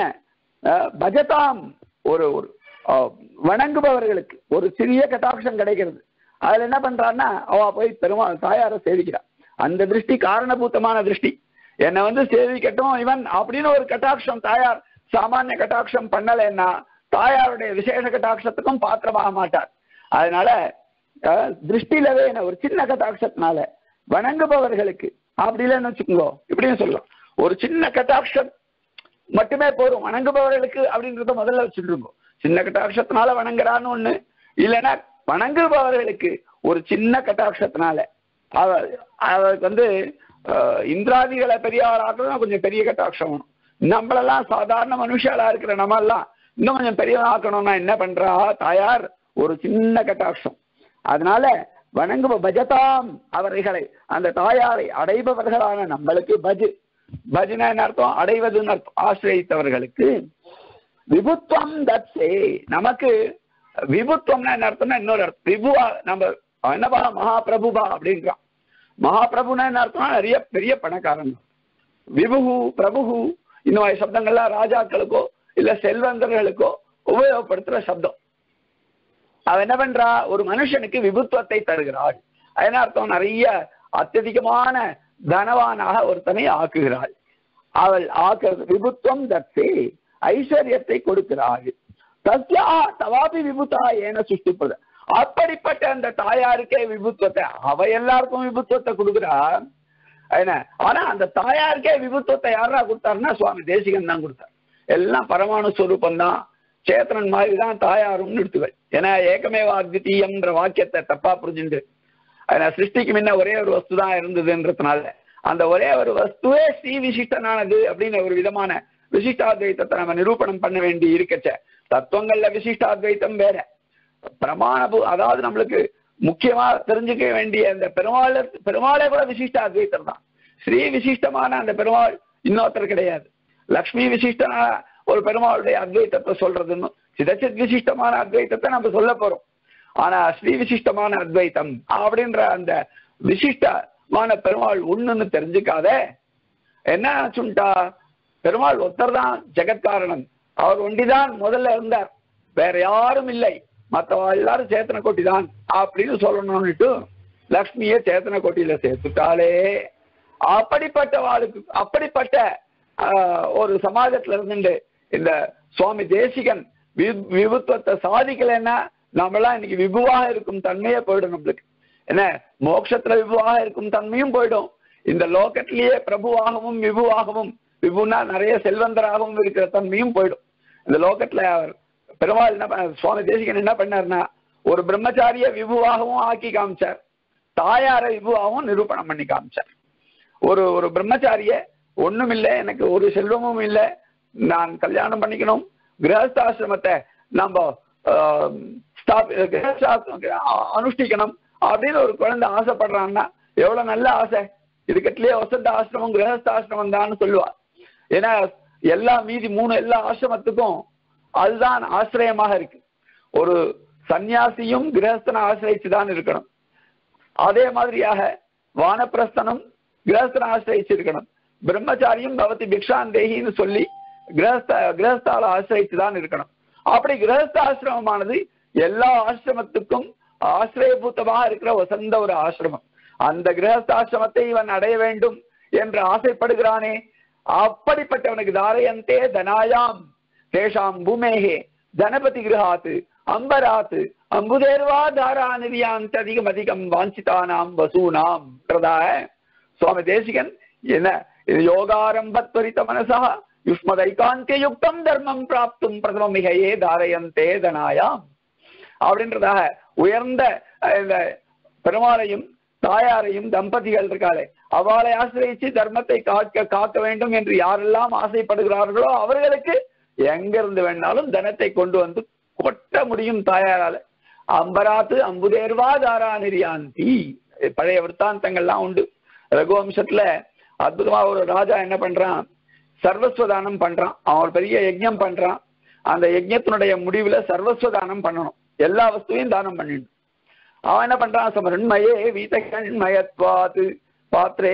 [SPEAKER 1] பஜதாம், ஒரு ஒரு வணங்குபவர்களுக்கு ஒரு சிறிய கட்டாட்சம் கிடைக்கிறது. அதுல என்ன பண்றான்னா அவ போய் பெருமாள் தாயார சேவிக்கிறார். அந்த திருஷ்டி காரணபூத்தமான திருஷ்டி. என்னை வந்து சேவிக்கட்டும் இவன் அப்படின்னு ஒரு கட்டாட்சம் தாயார் சாமானிய கட்டாட்சம் பண்ணலைன்னா தாயாருடைய விசேஷ கட்டாட்சத்துக்கும் பாத்திரமாக மாட்டார். அதனால திருஷ்டிலவே என்ன ஒரு சின்ன கட்டாட்சத்தினால வணங்குபவர்களுக்கு, அப்படி இல்லைன்னு வச்சுக்கோங்க, இப்படின்னு சொல்லலாம், ஒரு சின்ன கட்டாட்சம் மட்டுமே போதும் வணங்குபவர்களுக்கு அப்படின்றத முதல்ல வச்சுட்டு இருக்கோம். சின்ன கட்டாட்சத்தினால வணங்குறான்னு ஒண்ணு, இல்லைன்னா வணங்குபவர்களுக்கு ஒரு சின்ன கட்டாட்சத்தினால அவ அவருக்கு வந்து இந்திராதிகளை பெரிய ஆளாக்கணும், கொஞ்சம் பெரிய கட்டாட்சம் வேணும். நம்மளெல்லாம் சாதாரண மனுஷாலா இருக்கிற நம்ம எல்லாம் இன்னும் கொஞ்சம் பெரியவன் ஆக்கணும்னா என்ன பண்றா தாயார்? ஒரு சின்ன கட்டாட்சம். அதனால வணங்குப பஜதாம் அவர்களை, அந்த தாயாரை அடைபவர்களான நம்மளுக்கு பஜு, பஜுனா என்ன அர்த்தம்? அடைவதுன்னு அர்த்தம். ஆசிரியத்தவர்களுக்கு விபுத்துவம் தத்சே, நமக்கு விபுத்துவம்னா என்ன அர்த்தம்னா இன்னொரு அர்த்தம். விபுவா நம்ம என்னப்பா மகாபிரபுபா அப்படின்றான். மகாபிரபுனா என்ன அர்த்தம்னா நிறைய பெரிய பணக்காரன். விபுகு பிரபுகு இந்த மாதிரி சப்தங்கள்லாம் ராஜாக்களுக்கோ இல்ல செல்வந்தர்களுக்கோ உபயோகப்படுத்துற சப்தம். அவ என்ன பண்றா? ஒரு மனுஷனுக்கு விபுத்துவத்தை தருகிறாள். என்ன அர்த்தம்? நிறைய அत्यதிகமான தனவானாக ஒருத்தனை ஆக்குகிறாள். அவள் ஆக்குறது விபுத்துவம் தத்தே, ஐஸ்வர்யத்தை கொடுக்கிறாள். தஸ்யா தவாபி விபுத்தா ஏன சுஷ்டிப்பது, அப்படிப்பட்ட அந்த தாயாருக்கே விபுத்துவத்தை, அவ எல்லாருக்கும் விபுத்துவத்தை கொடுக்குறா. என்ன ஆனா அந்த தாயாருக்கே விபுத்துவத்தை யாரா கொடுத்தாருன்னா சுவாமி தேசிகன் தான் கொடுத்தார். எல்லாம் பரமாணு ஸ்வரூபம் தான், சேத்தனன் மாதிரிதான் தாயாரும் எடுத்துவேன். ஏன்னா ஏகமேவா அத்விதீயம்ன்ற வாக்கியத்தை தப்பா புரிஞ்சுண்டு சிருஷ்டிக்கு முன்ன ஒரே ஒரு வஸ்து தான் இருந்ததுன்றதுனால அந்த ஒரே ஒரு வஸ்துவே ஸ்ரீ விசிஷ்டனானது அப்படின்னு ஒரு விதமான விசிஷ்டாத்வைத்தத்தை நம்ம நிரூபணம் பண்ண வேண்டி இருக்கச்ச, தத்துவங்கள்ல விசிஷ்டாத்வைத்தம் வேற, பிரமாண அதாவது நம்மளுக்கு முக்கியமா தெரிஞ்சுக்க வேண்டிய அந்த பெருமாள் பெருமாளே கூட விசிஷ்டாத்வைத்தம் தான். ஸ்ரீ விசிஷ்டமான அந்த பெருமாள் இன்னொருத்தர் கிடையாது. லக்ஷ்மி விசிஷ்டமான ஒரு பெருமாளுடைய அத்வைத்தத்தை சொல்றதுன்னு சிதச்சித் விசிஷ்டமான அத்வைத்தத்தை நம்ம சொல்ல போறோம். ஆனா ஸ்ரீ விசிஷ்டமான அத்வைத்தம் அப்படின்ற அந்த விசிஷ்டமான பெருமாள் ஒண்ணுன்னு தெரிஞ்சுக்காத என்ன சுண்டா, பெருமாள் ஒருத்தர் தான் ஜெகத்காரணம், அவர் ஒண்டிதான் முதல்ல இருந்தார், வேற யாரும் இல்லை, மற்றவா எல்லாரும் சேத்தன கோட்டி தான் அப்படின்னு சொல்லணும்னுட்டு லக்ஷ்மியை சேத்தன கோட்டியில சேர்த்துட்டாலே. அப்படிப்பட்ட வாழ்க்கை அப்படிப்பட்ட ஒரு சமாஜத்துல இருந்து இந்த சுவாமி தேசிகன் விபுத்துவத்தை சாதிக்கலைன்னா நம்மளாம் இன்னைக்கு விபுவாக இருக்கும் தன்மையே போயிடும். நம்மளுக்கு என்ன மோட்சத்துல விபுவாக இருக்கும் தன்மையும் போயிடும், இந்த லோகத்திலேயே பிரபுவாகவும் விபுவாகவும், விபுனா நிறைய செல்வந்தராகவும் இருக்கிற தன்மையும் போயிடும். இந்த லோகத்துல அவர் பெருமாள் என்ன சுவாமி தேசிகன் என்ன பண்ணார்னா ஒரு பிரம்மச்சாரிய விபுவாகவும் ஆக்கி காமிச்சார், தாயார விபுவாகவும் நிரூபணம் பண்ணி காமிச்சார். ஒரு ஒரு பிரம்மச்சாரிய ஒண்ணும் இல்லை, எனக்கு ஒரு செல்வமும் இல்லை, நான் கல்யாணம் பண்ணிக்கணும், கிரகஸ்தாசிரமத்தை நம்ம அனுஷ்டிக்கணும் அப்படின்னு ஒரு குழந்தை ஆசைப்படுறான்னா எவ்வளவு நல்ல ஆசை. இதுக்கட்டிலேயே வசந்த ஆசிரமம் கிரகஸ்தாசிரமம் தான் சொல்லுவா. ஏன்னா எல்லா மீதி மூணு எல்லா ஆசிரமத்துக்கும் அதுதான் ஆசிரியமாக இருக்கு. ஒரு சன்னியாசியும் கிரகஸ்தனை ஆசிரிச்சுதான் இருக்கணும். அதே மாதிரியாக வானப்பிரஸ்தனும் கிரகஸ்தனை ஆசிரிச்சு இருக்கணும். பிரம்மச்சாரியும் பவதி பிக்ஷாந்தேகின்னு சொல்லி கிரகஸ்த கிரகஸ்தால ஆசிரிச்சுதான் இருக்கணும். அப்படி கிரகஸ்த ஆசிரமமானது எல்லா ஆசிரமத்துக்கும் ஆசிரியபூத்தமாக இருக்கிற வசந்த ஒரு ஆசிரமம். அந்த கிரகஸ்தாசிரமத்தை இவன் அடைய வேண்டும் என்று ஆசைப்படுகிறானே, அப்படிப்பட்டவனுக்கு தாரயந்தே தனாயாம் தேஷாம் பூமேகே தனபதி கிரகாத்து அம்பராத்து அம்புதேர்வா தாரா நிதியாந்த அதிகம் அதிகம் வாஞ்சிதானாம் வசூனாம் சுவாமி தேசிகன் என்ன யோகாரம்பத்வரித மனசா யுஷ்மதைகாந்திய யுக்தம் தர்மம் பிராப்தும் பிரதம மிகையே தாரயந்தே தனாயாம் அப்படின்றதாக உயர்ந்த இந்த பெருமாளையும் தாயாரையும் தம்பதிகள் இருக்காளே அவளை ஆசிரியிச்சு தர்மத்தை காக்க காக்க வேண்டும் என்று யாரெல்லாம் ஆசைப்படுகிறார்களோ அவர்களுக்கு எங்க இருந்து வேணாலும் தனத்தை கொண்டு வந்து கொட்ட முடியும் தாயாரால. அம்பராத்து அம்புதேர்வா தாரா நிரியாந்தி பழைய விற்த்தாந்தங்கள்லாம் உண்டு. ரகுவம்சத்துல அற்புதமா ஒரு ராஜா என்ன பண்றான், சர்வஸ்வதானம் பண்றான். அவன் பெரிய யஜ்ஞம் பண்றான். அந்த யஜ்ஞத்தினுடைய முடிவுல சர்வஸ்வதானம் பண்ணணும், எல்லா வஸ்துவையும் தானம் பண்ணிடணும். அவன் என்ன பண்றான், சமரண்மயே வீதகண்மயத்வாது பாத்திரே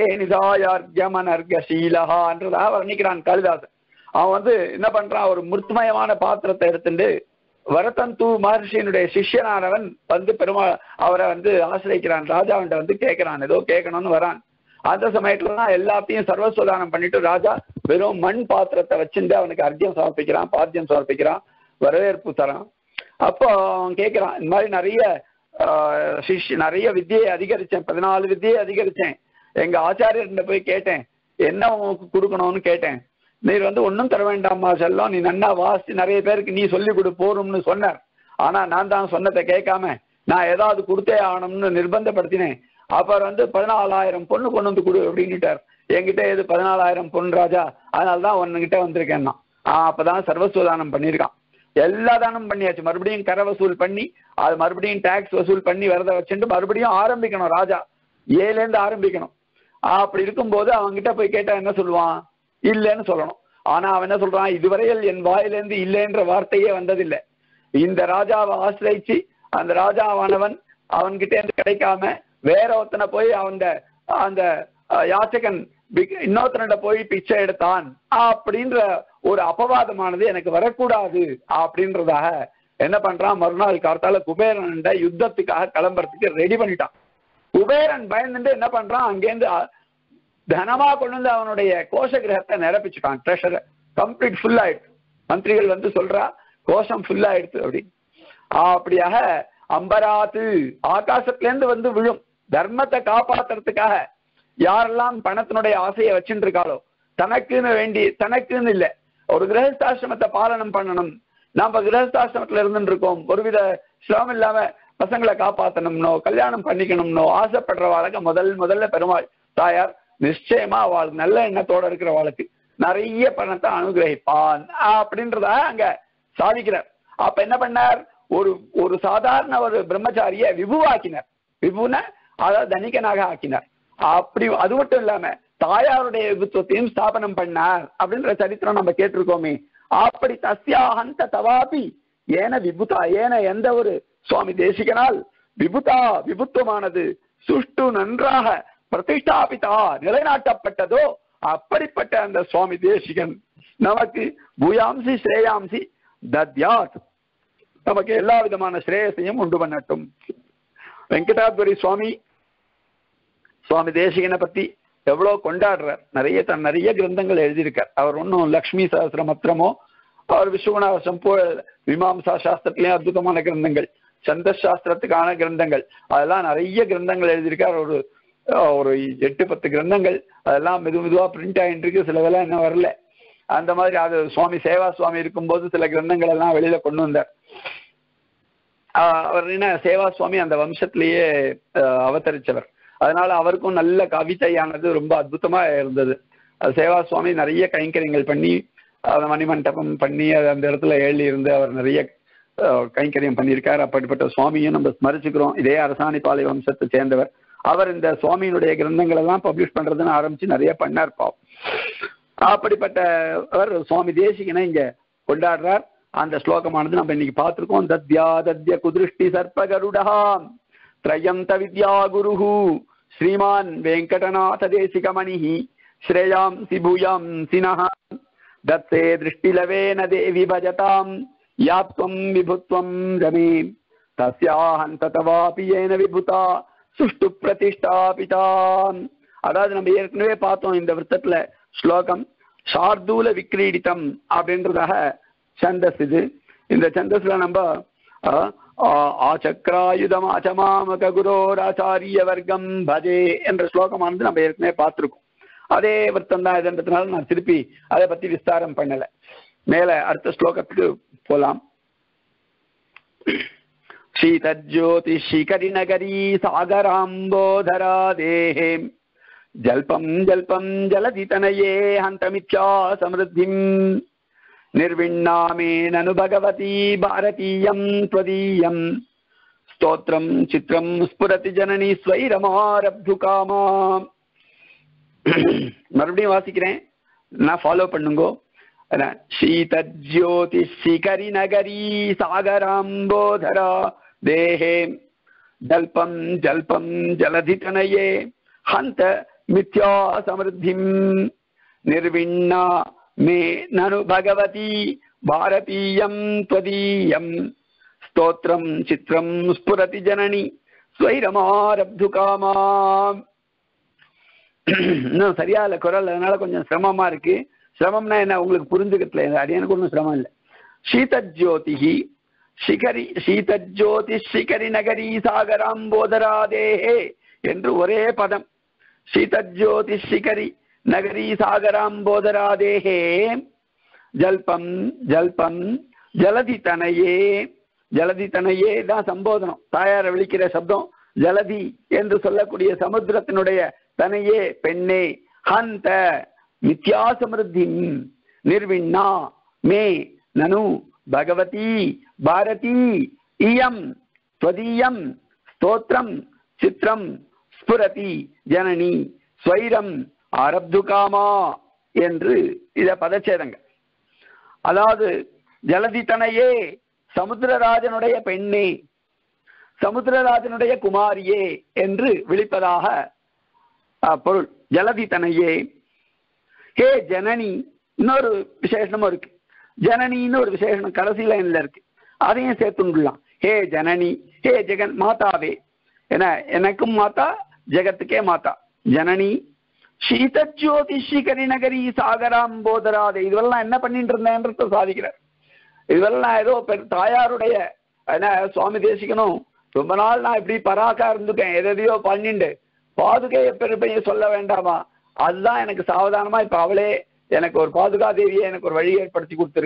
[SPEAKER 1] நிதாயார்கமனர்கசீலஹான்றதாக வர்ணிக்கிறான் காளிதாசன். அவன் வந்து என்ன பண்றான், ஒரு மிருத்மயமான பாத்திரத்தை எடுத்துட்டு வரதந்து மகர்ஷியினுடைய சிஷ்யனானவன் வந்து பெருமாள் அவரை வந்து ஆசிரியிக்கிறான். ராஜாவன்ட்ட வந்து கேட்கிறான், ஏதோ கேட்கணும்னு வரான். அந்த சமயத்துலதான் எல்லாத்தையும் சர்வஸ்வதானம் பண்ணிட்டு ராஜா வெறும் மண் பாத்திரத்தை வச்சுட்டு அவனுக்கு அர்க்கியம் சமர்ப்பிக்கிறான், பாத்தியம் சமர்ப்பிக்கிறான், வரவேற்பு தரான். அப்போ அவன் கேட்கிறான், இந்த மாதிரி நிறைய ஆஹ் சிஷ்ய நிறைய வித்தியை அதிகரிச்சேன், பதினாலு வித்தியை அதிகரிச்சேன், எங்க ஆச்சாரியர்கிட்ட போய் கேட்டேன் என்ன உனக்கு கொடுக்கணும்னு கேட்டேன். நீர் வந்து ஒன்றும் தர வேண்டாமா செல்லம், நீ நன்னா வாசி நிறைய பேருக்கு நீ சொல்லி கொடு போறோம்னு சொன்னார். ஆனா நான் தான் சொன்னதை கேட்காம நான் ஏதாவது கொடுத்தே ஆகணும்னு நிர்பந்தப்படுத்தினேன். அப்புறம் வந்து பதினாலாயிரம் பொண்ணு கொண்டு வந்து கொடு அப்படின்னுட்டார். என்கிட்ட எது பதினாலாயிரம் பொண்ணு ராஜா, அதனால்தான் உன்கிட்ட வந்திருக்கேன்னா. ஆஹ் அப்பதான் சர்வஸ்வதானம் பண்ணியிருக்கான். எல்லா தானம் பண்ணியாச்சு, மறுபடியும் கரை வசூல் பண்ணி அது மறுபடியும் டாக்ஸ் வசூல் பண்ணி வரத வச்சுட்டு மறுபடியும் ஆரம்பிக்கணும். ராஜா ஏல இருந்து ஆரம்பிக்கணும். அப்படி இருக்கும்போது அவன்கிட்ட போய் கேட்டா என்ன சொல்லுவான், இல்லைன்னு சொல்லணும். ஆனா அவன் என்ன சொல்றான், இதுவரையில் என் வாயிலிருந்து இல்லைன்ற வார்த்தையே வந்ததில்லை. இந்த ராஜாவை ஆசிரியிச்சு அந்த ராஜாவானவன் அவன்கிட்ட இருந்து கிடைக்காம வேற ஒருத்தனை போய் அவன் அந்த யாச்சகன் இன்னொருத்தனிட போய் பிச்சை எடுத்தான் அப்படின்ற ஒரு அபவாதமானது எனக்கு வரக்கூடாது அப்படின்றதாக என்ன பண்றான், மறுநாள் கார்த்தால குபேரன் யுத்தத்துக்காக கிளம்புறதுக்கு ரெடி பண்ணிட்டான். குபேரன் பயந்துட்டு என்ன பண்றான், அங்கேருந்து தனமா கொண்டு வந்து அவனுடைய கோஷ கிரகத்தை நிரப்பிச்சுட்டான். ட்ரெஷரை கம்ப்ளீட் ஃபுல் ஆயிடுச்சு. மந்திரிகள் வந்து சொல்றா கோஷம் ஃபுல் ஆயிடுச்சு அப்படி. அப்படியாக அம்பராத்து ஆகாசத்துல இருந்து வந்து விழும். தர்மத்தை காப்பாத்துறதுக்காக யாரெல்லாம் பணத்தினுடைய ஆசையை வச்சுட்டு இருக்காளோ, தனக்குன்னு வேண்டி தனக்குன்னு இல்லை, ஒரு கிரகஸ்தாசிரமத்தை பாலனம் பண்ணணும், நாம கிரகஸ்தாசிரமத்துல இருந்துட்டு இருக்கோம், ஒருவித சிரமம் இல்லாம பசங்களை காப்பாற்றணும்னோ கல்யாணம் பண்ணிக்கணும்னோ ஆசைப்படுற வாழ்க்கை முதல் முதல்ல பெருமாள் தாயார் நிச்சயமா அவளுக்கு நல்ல எண்ணத்தோட இருக்கிற வாழ்க்கை நிறைய பணத்தை அனுகிரகிப்பான் அப்படின்றத அங்க சாதிக்கிறார். அப்ப என்ன பண்ணார், ஒரு ஒரு சாதாரண ஒரு பிரம்மச்சாரிய விபுவாக்கினார். விபுன அதாவது தனிகனாக ஆக்கினார். அப்படி அது மட்டும் இல்லாம தாயாருடைய விபுத்துவத்தையும் ஸ்தாபனம் பண்ணார் அப்படின்ற சரித்திரம் நம்ம கேட்டிருக்கோமே. அப்படி தஸ்யாஹந்த தவாபி ஏன விபுதா ஏன எந்த ஒரு சுவாமி தேசிகனால் விபுதா விபுத்துவமானது சுஷ்டு நன்றாக பிரதிஷ்டாபிதா நிலைநாட்டப்பட்டதோ அப்படிப்பட்ட அந்த சுவாமி தேசிகன் நமக்கு பூயாம்சி ஸ்ரேயாம்சி தத்யாத் நமக்கு எல்லா விதமான ஸ்ரேயசையும் உண்டு பண்ணட்டும். வெங்கடாத்வரி சுவாமி சுவாமி தேசிகனை பத்தி எவ்வளவு கொண்டாடுறார். நிறைய தன் நிறைய கிரந்தங்கள் எழுதியிருக்கார். அவர் ஒன்றும் லக்ஷ்மி சஹஸ்ர மத்திரமோ அவர் விஸ்வகுணாவசம் போ மீமாம்சா சாஸ்திரத்திலேயும் அற்புதமான கிரந்தங்கள், சந்த சாஸ்திரத்துக்கான கிரந்தங்கள், அதெல்லாம் நிறைய கிரந்தங்கள் எழுதியிருக்கார். ஒரு ஒரு எட்டு பத்து கிரந்தங்கள் அதெல்லாம் மெது மெதுவா பிரிண்ட் ஆகிட்டு இருக்கு. சிலதெல்லாம் இன்னும் வரல. அந்த மாதிரி அது சுவாமி சேவா சுவாமி இருக்கும்போது சில கிரந்தங்கள் எல்லாம் வெளியில கொண்டு வந்தார். அவர் என்ன சேவா சுவாமி அந்த வம்சத்திலேயே அவதரிச்சவர். அதனால அவருக்கும் நல்ல கவிதையானது ரொம்ப அற்புதமா இருந்தது. சேவா சுவாமி நிறைய கைங்கரியங்கள் பண்ணி மணிமண்டபம் பண்ணி அந்த இடத்துல எழுதி இருந்து அவர் நிறைய கைங்கரியம் பண்ணியிருக்கார். அப்படிப்பட்ட சுவாமியும் நம்ம ஸ்மரிச்சுக்கிறோம். இதே அரசாணிபாளை வம்சத்தை சேர்ந்தவர். அவர் இந்த சுவாமியினுடைய கிரந்தங்கள் எல்லாம் பப்ளிஷ் பண்றதுன்னு ஆரம்பிச்சு நிறைய பண்ணார். பாவம். அப்படிப்பட்டவர் சுவாமி தேசிகனை இங்க கொண்டாடுறார். அந்த ஸ்லோகமானது நம்ம இன்னைக்கு பார்த்திருக்கோம். தத்யா தத்ய குதிருஷ்டி சர்ப்பகருடஹாம் த்ரயந்த வித்யா குருஹு ஸ்ரீமான் வெங்கடநாத தேசிகமணிஹி ஸ்ரேயாம்சி பூயாம்சினஹ தத்தே திருஷ்டிலவேன தேவி பஜதாம் யாத்வம் விபுத்வம் ரமே தஸ்யாஹந்த தவாபி ஏன விபுதா சுஷ்டு பிரதிஷ்டாபிதாம். அதாவது நம்ம ஏற்கனவே பார்த்தோம் இந்த விருத்தத்துல ஸ்லோகம் சார்தூல விக்ரீடித்தம் அப்படின்றதாக சந்தஸ். இது இந்த சந்தஸ்ல நம்ம ஆச்சக்ராயுதம் ஆச்சமாமக குரோராச்சாரிய வர்க்கம் பஜே என்ற ஸ்லோகமானது நம்ம ஏற்கனவே பார்த்திருக்கோம். அதே விருத்தம் தான் இதுன்றதுனால நான் திருப்பி அதை பத்தி விஸ்தாரம் பண்ணல. மேல அடுத்த ஸ்லோகத்துக்கு போலாம். शीतज्योति शिखरि नगरी सागराम्बोधरा देहे जल्पं जल्पं जलधितनये हन्तमिच्छा समृद्धिं निर्विण्णामे ननु भगवती भारतीयं त्वदीयं स्तोत्रं चित्रं स्फुरति जननी स्वैरमारब्धुकामा. மறுபடியும் வாசிக்கிறேன், நான் ஃபாலோ பண்ணுங்கோ. शीतज्योति शिखरि नगरी सागराम्बोधरा देहे जल्पं जल्पं जलधितनये हन्त मिथ्या समृद्धिं निर्विण्णा मे ननु भगवती भारतीयं त्वदीयं स्तोत्रं चित्रं स्फुरति जननी स्वैरमारब्धुकामा. இன்னும் சரியா இல்லை குரல், அதனால கொஞ்சம் சிரமமா இருக்கு. சிரமம்னா என்ன உங்களுக்கு புரிஞ்சுக்கல, அது எனக்கு ஒன்றும் சிரமம் இல்லை. शीतज्योतिः शिखरि शीतज्योति शिखरि नगरी सागराम्बोधरादेहे என்று ஒரே பதம். शीतज्योति शिखरि नगरी सागराम्बोधरादेहे ஜல்பம் ஜல்பம் ஜலதி தனையே. ஜலதி தனையே தான் சம்போதனம், தாயாரை விழிக்கிற சப்தம். ஜலதி என்று சொல்லக்கூடிய சமுத்திரத்தினுடைய தனையே பெண்ணே. ஹந்த மித்யா சமிருத்தி நிர்விண்ணா மே நனு பகவதி பாரதி இயம் ஸ்வதீயம் ஸ்தோத்ரம் சித்ரம் ஸ்புரதி ஜனனி ஸ்வைரம் ஆரப்துகாமா என்று இத பதச்சேதங்க. அதாவது ஜலதி தனையே சமுத்திரராஜனுடைய பெண்ணே, சமுத்திரராஜனுடைய குமாரியே என்று விழிப்பதாக பொருள். ஜலதி தனையே. ஹே ஜனனி இன்னொரு விசேஷமும் இருக்கு. ஜனனின்னு ஒரு விசேஷம் கடைசி லைன்ல இருக்கு, அதையும் சேர்த்துலாம். ஹே ஜனனி, ஹே ஜெகன் மாதாவே, என எனக்கும் மாதா ஜெகத்துக்கே மாதா ஜனனி. शीतज्योति शिखरि नगरी सागराम्बोधरादे. இதுவெல்லாம் என்ன பண்ணிட்டு இருந்தேன்றத சாதிக்கிறார். இதுவெல்லாம் ஏதோ தாயாருடைய சுவாமி தேசிகனும் ரொம்ப நாள் நான் இப்படி பராக்கா இருந்துட்டேன், எதையோ பண்ணிண்டு பாதுகையை பெருமையை சொல்ல வேண்டாமா, அதுதான் எனக்கு சாவதானமா இப்ப அவளே எனக்கு ஒரு பாதுகா தேவியை எனக்கு ஒரு வழி ஏற்படுத்தி கொடுத்துருக்கா